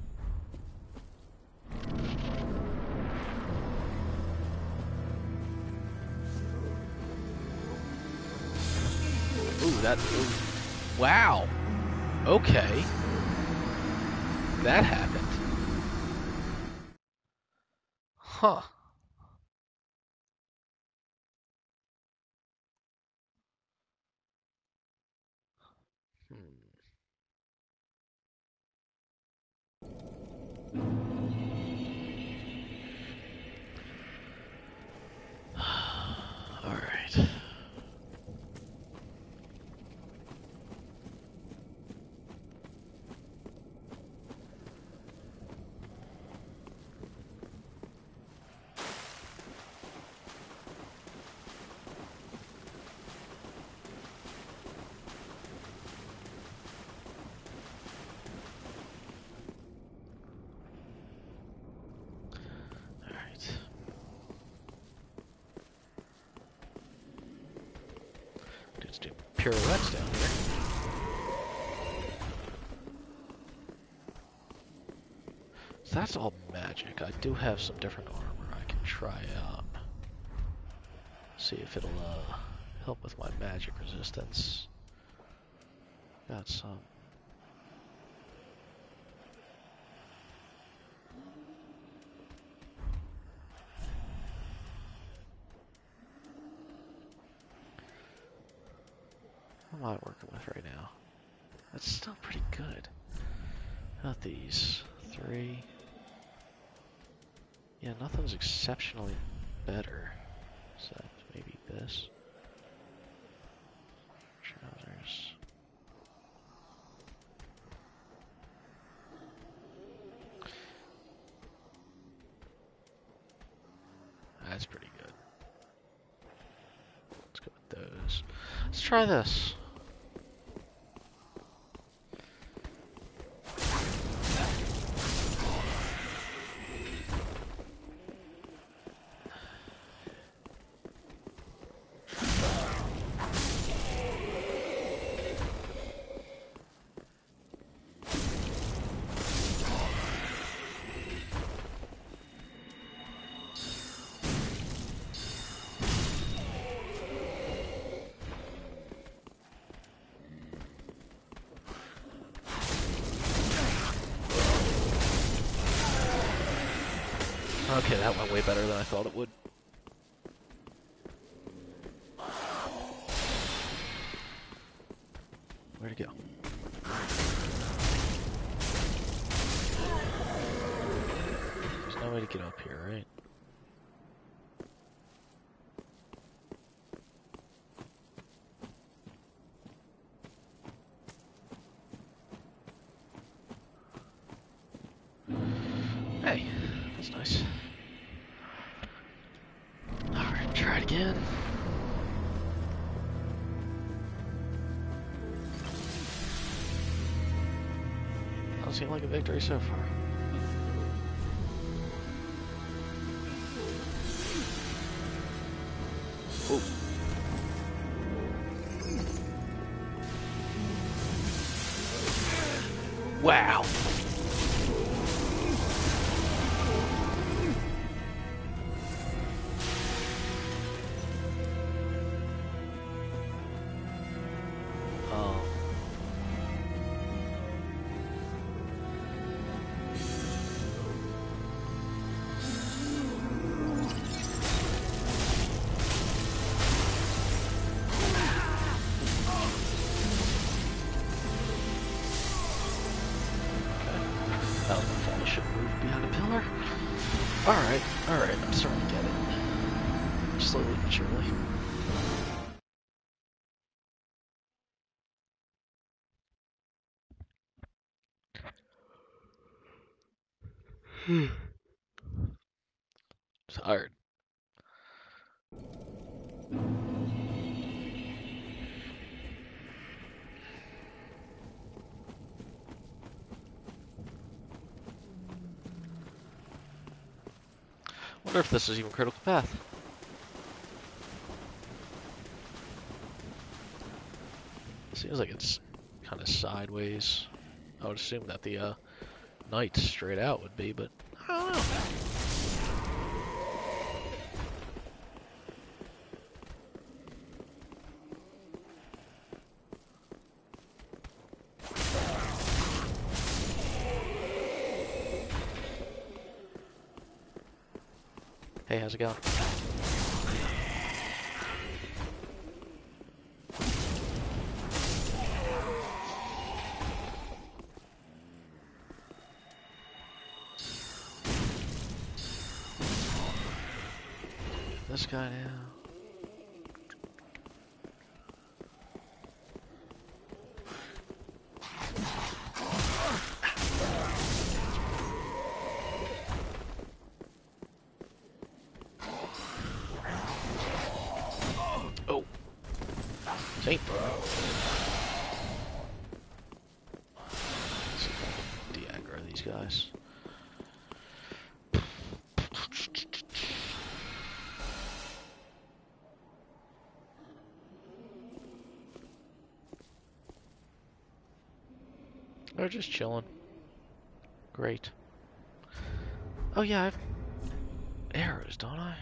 Ooh, wow. Okay. That happened. Huh. Alright. Let's do pirouettes down here. So that's all magic. I do have some different armor I can try out. See if it'll help with my magic resistance. Got some. What am I working with right now? That's still pretty good. Not these. 3. Yeah, nothing's exceptionally better. Except maybe this. Trousers. That's pretty good. Let's go with those. Let's try this. Okay, that went way better than I thought it would. Where'd it go? There's no way to get up here, right? Hey, that's nice. Alright, try it again. Doesn't seem like a victory so far. Ooh. Wow. Alright, I'm starting to get it. Slowly but surely. Tired. Wonder if this is even critical path. Seems like it's kind of sideways. I would assume that the knight straight out would be, but I don't know. Hey, how's it going? This guy now. Oh. Saint bro. Let's see if I can de-aggro these guys. They're just chilling. Great. Oh yeah, I have arrows, don't I?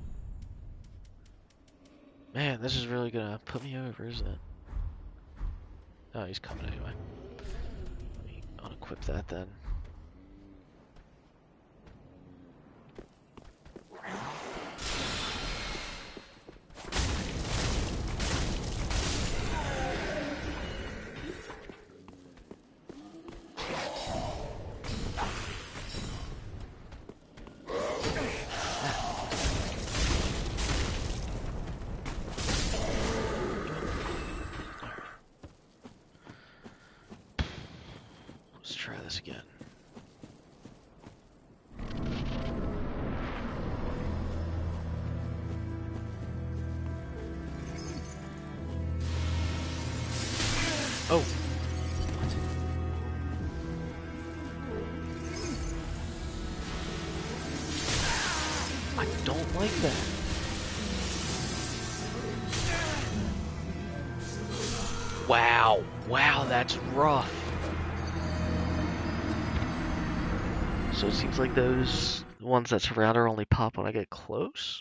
Man, this is really gonna put me over, isn't it? Oh, he's coming anyway. Let me unequip that then. Let's try this again. Oh. What? I don't like that. Wow. Wow, that's rough. So it seems like those ones that surround her only pop when I get close?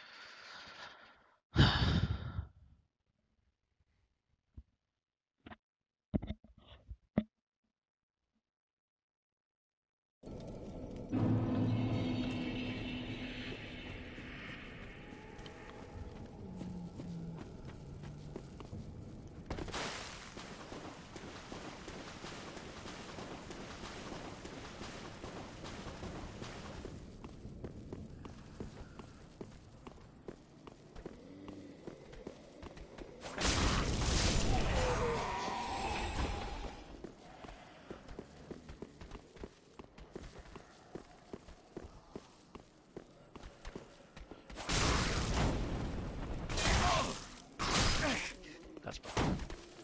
That's fine.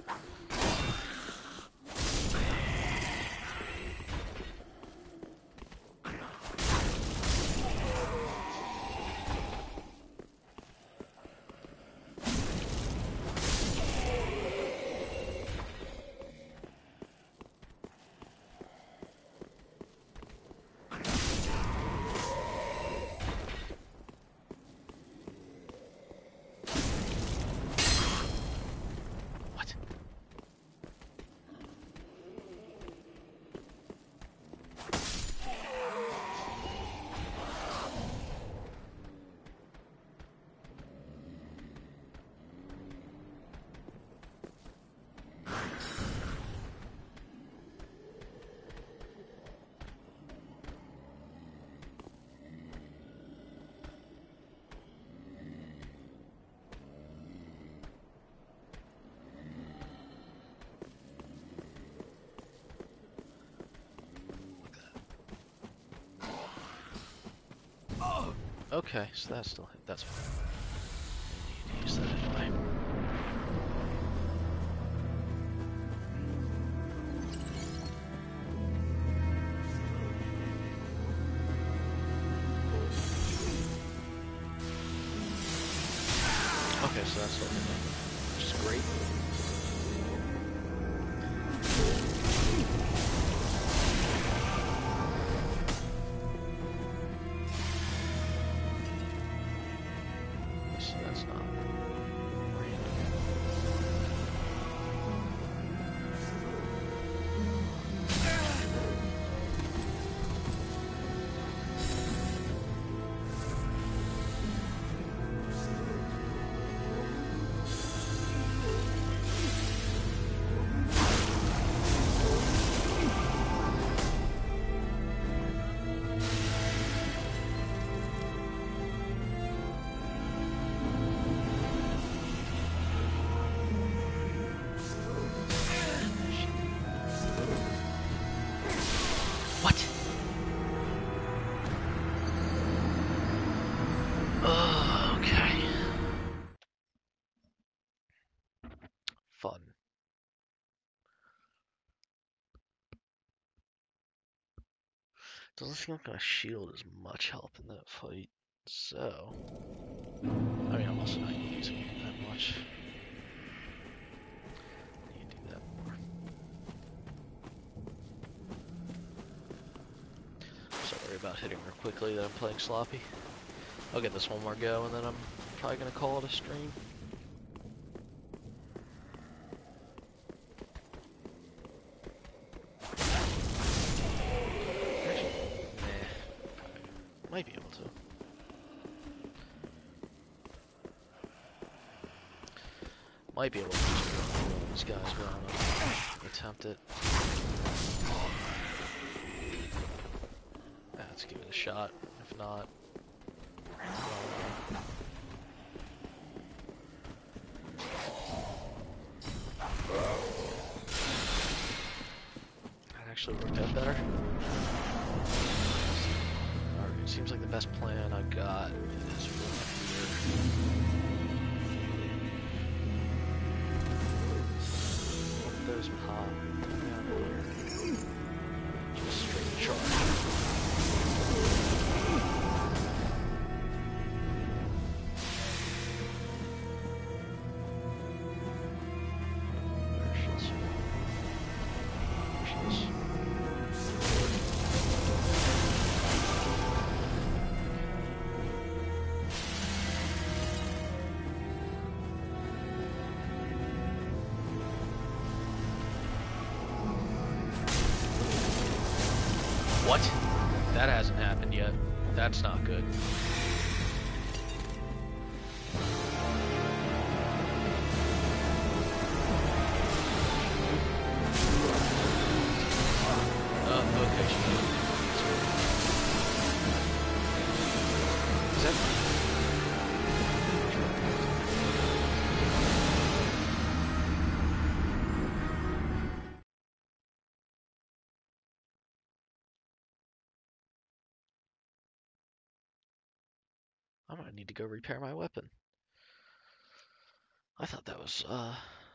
What? Okay, so that's fine. I need to use that anyway. Okay, so that's what which is great. So that's not random. What? Oh, okay. Fun. Doesn't seem like my shield is much help in that fight. So, I mean, I'm also not using it that much. I need to do that more. Sorry about hitting her quickly that I'm playing sloppy. I'll get this one more go and then I'm probably gonna call it a stream. Might be able to. Might be able to just these guys around. Attempt it. Let's give it a shot. If not, that actually worked out better. Alright, it seems like the best plan I've got is from here. throw some hot down here. Just straight charge. Where should she? There she is. What? That hasn't happened yet. That's not good. Okay. Is that... I'm gonna need to go repair my weapon. I thought that was, Oh,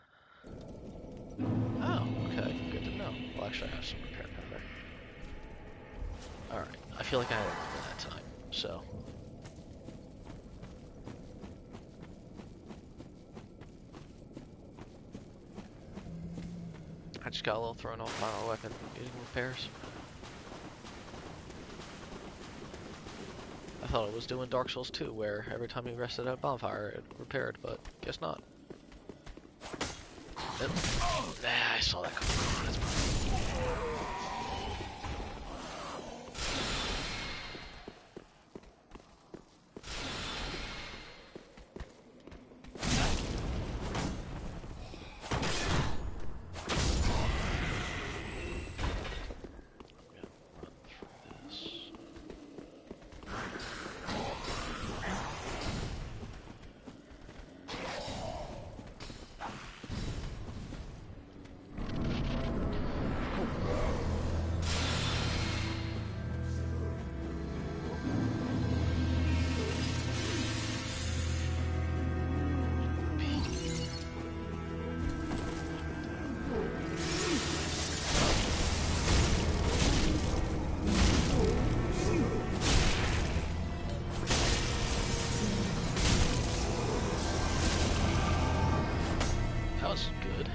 okay. Good to know. Well, actually, I have some repair powder. Alright. I feel like I had enough that time, so... I just got a little thrown off by my weapon getting repairs. I thought it was doing Dark Souls 2, where every time you rested at a bonfire, it repaired, but guess not. I saw that coming. That's good.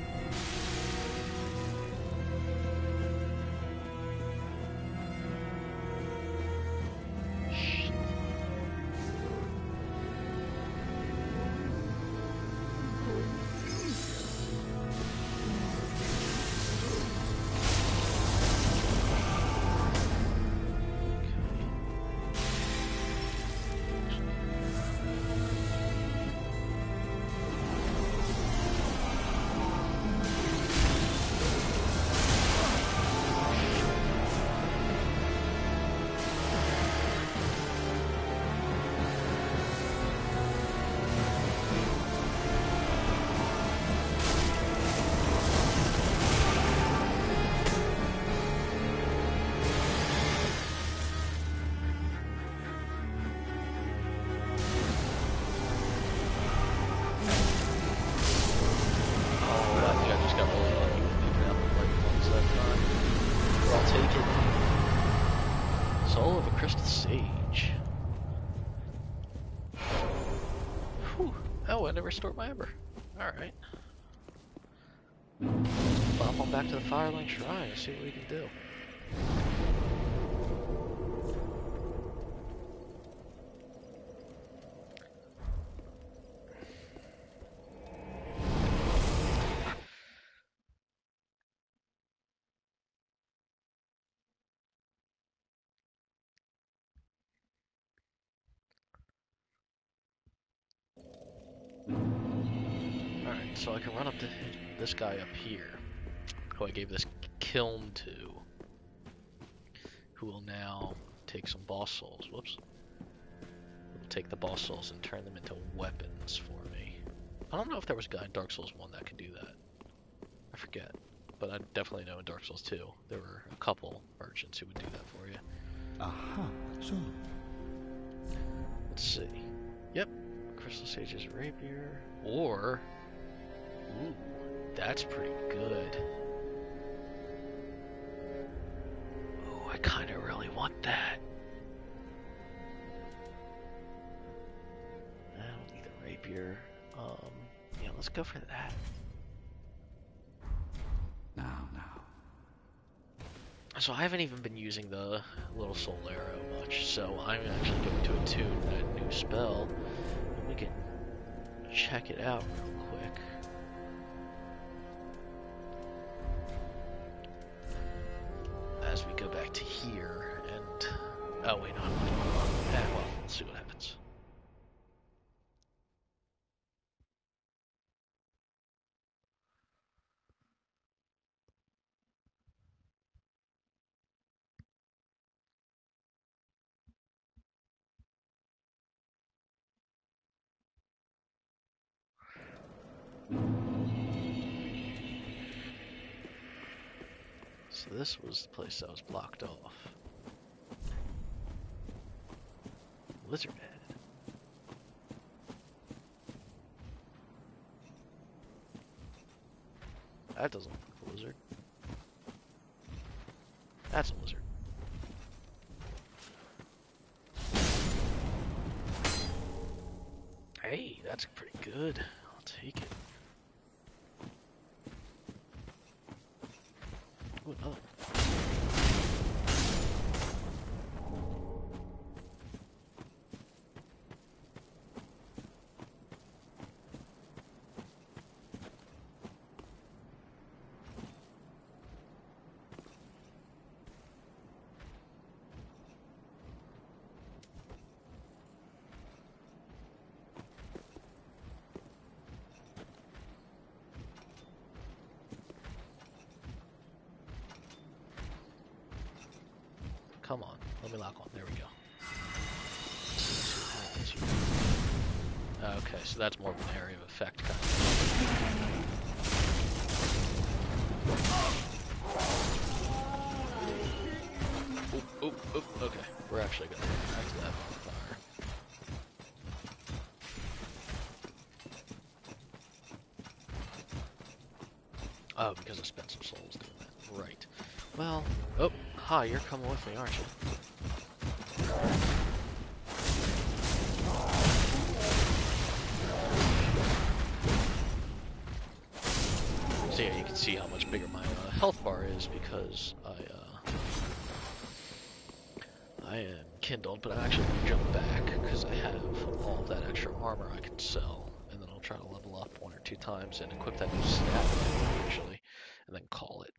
Soul of a Crystal Sage. Whew. Oh, and it restored my ember. Alright. Bop on back to the Firelink Shrine and see what we can do. Alright, so I can run up to this guy up here, who I gave this kiln to, who will now take some boss souls. Whoops. Will take the boss souls and turn them into weapons for me. I don't know if there was a guy in Dark Souls 1 that could do that. I forget. But I definitely know in Dark Souls 2, there were a couple merchants who would do that for you. Aha, so. Let's see. Yep. Crystal Sage's Rapier. Or... Ooh. That's pretty good. Oh, I kind of really want that. I don't need the rapier. Yeah, let's go for that. Now. So I haven't even been using the little soul arrow much, so I'm actually going to attune that new spell, and we can check it out real quick. As we go back to here, and... oh wait, no, I'm not. Well, we'll see what happens. So this was the place that was blocked off. Lizard head. That doesn't look like a lizard. That's a lizard. Hey, that's pretty good. I'll take it. Ooh, another. Come on, let me lock on. There we go. Okay, so that's more of an area of effect kind of thing. Oop, okay. We're actually gonna go back to that bonfire. Oh, because I spent some souls doing that. Right. Well, oh, hi, you're coming with me, aren't you? So yeah, you can see how much bigger my health bar is because I am kindled, but I'm actually going to jump back because I have all of that extra armor I can sell, and then I'll try to level up 1 or 2 times and equip that new stat actually, and then call it.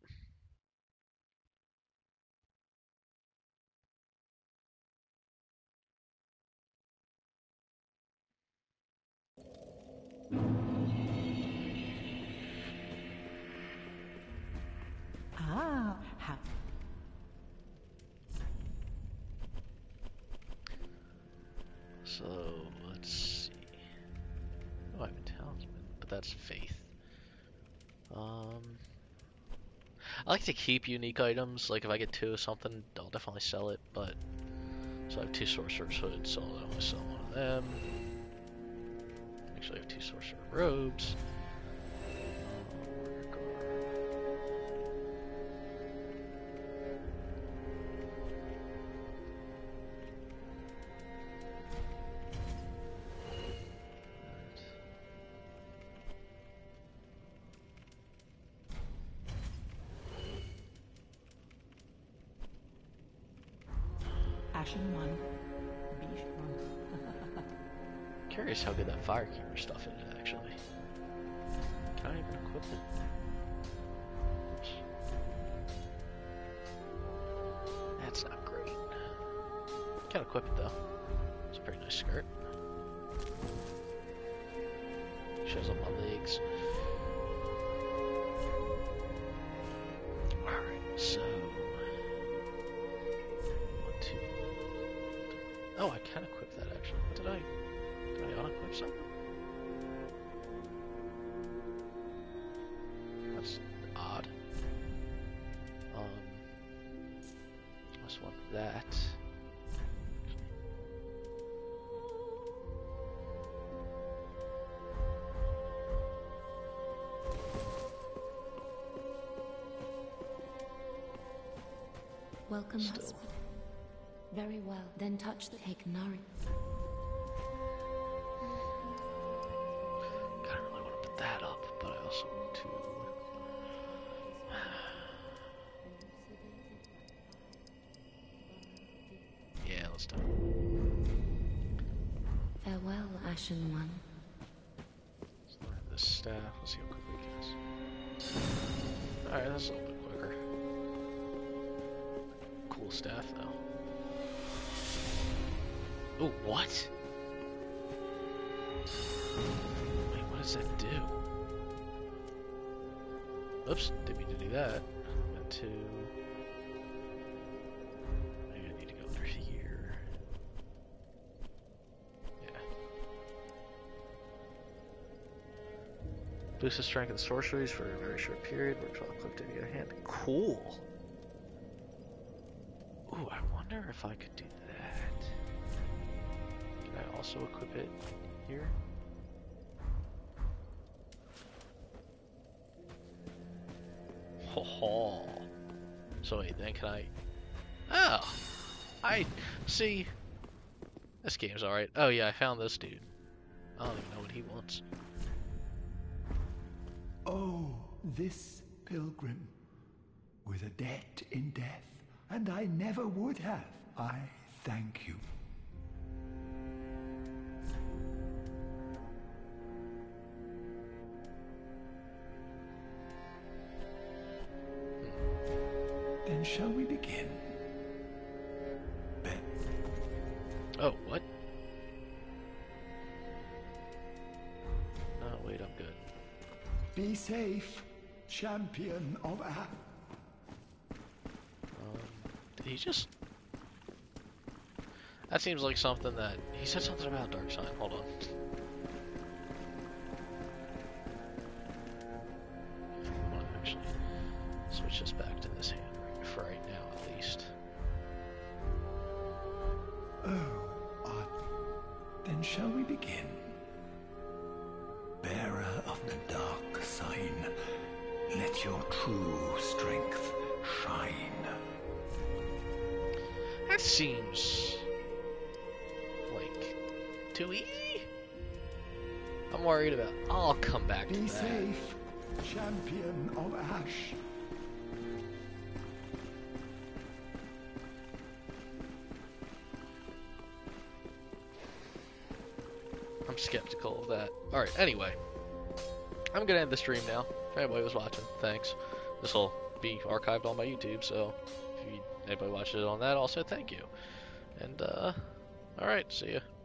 So, let's see. Oh, I'm a talisman, but that's faith. I like to keep unique items, like if I get 2 of something, I'll definitely sell it, but... So I have 2 Sorcerer's Hoods, so I'll only sell 1 of them. Actually I have 2 Sorcerer Robes. Ashen one. Curious how good that Firekeeper stuff is, actually. Can I even equip it? Oops. That's not great. Can't equip it, though. It's a pretty nice skirt. Shows up my legs. Alright, so... Oh, I can equip that, actually. Did I unequip something? That's odd. I just want that. welcome Still. husband. Very well. Then touch the take nourish. I don't really want to put that up, but I also want to. Yeah, let's do it. Farewell, Ashen One. Let's learn this staff. Let's see how quick we can. Alright, that's a little bit quicker. Cool staff, though. Oh, what? Wait, what does that do? Oops, didn't mean to do that. Went to... Maybe I need to go under here. Yeah. Boosts the strength and sorceries for a very short period. Works while clipped in your hand. Cool! Ooh, I wonder if I could do that. Can I also equip it here? Ho ho. So wait, then can I... Oh! I... See... This game's alright. Oh yeah, I found this dude. I don't even know what he wants. Oh, this pilgrim, with a debt in death, and I never would have. I thank you. Then shall we begin? Bet. Oh, what? No, wait, I'm good. Be safe, champion of App. Did he just... That seems like something that... He said something about Dark Sign. Hold on. I want to actually switch this back to this hand for right now, at least. Oh, then shall we begin? Bearer of the dark sign, let your true strength shine. That seems... like... too easy? I'm worried about... I'll come back to Be that. safe, champion of Ash. I'm skeptical of that. Alright, anyway. I'm gonna end the stream now. If anybody was watching, thanks. This will be archived on my YouTube, so if anybody watches it on that, also thank you. And, alright, see ya.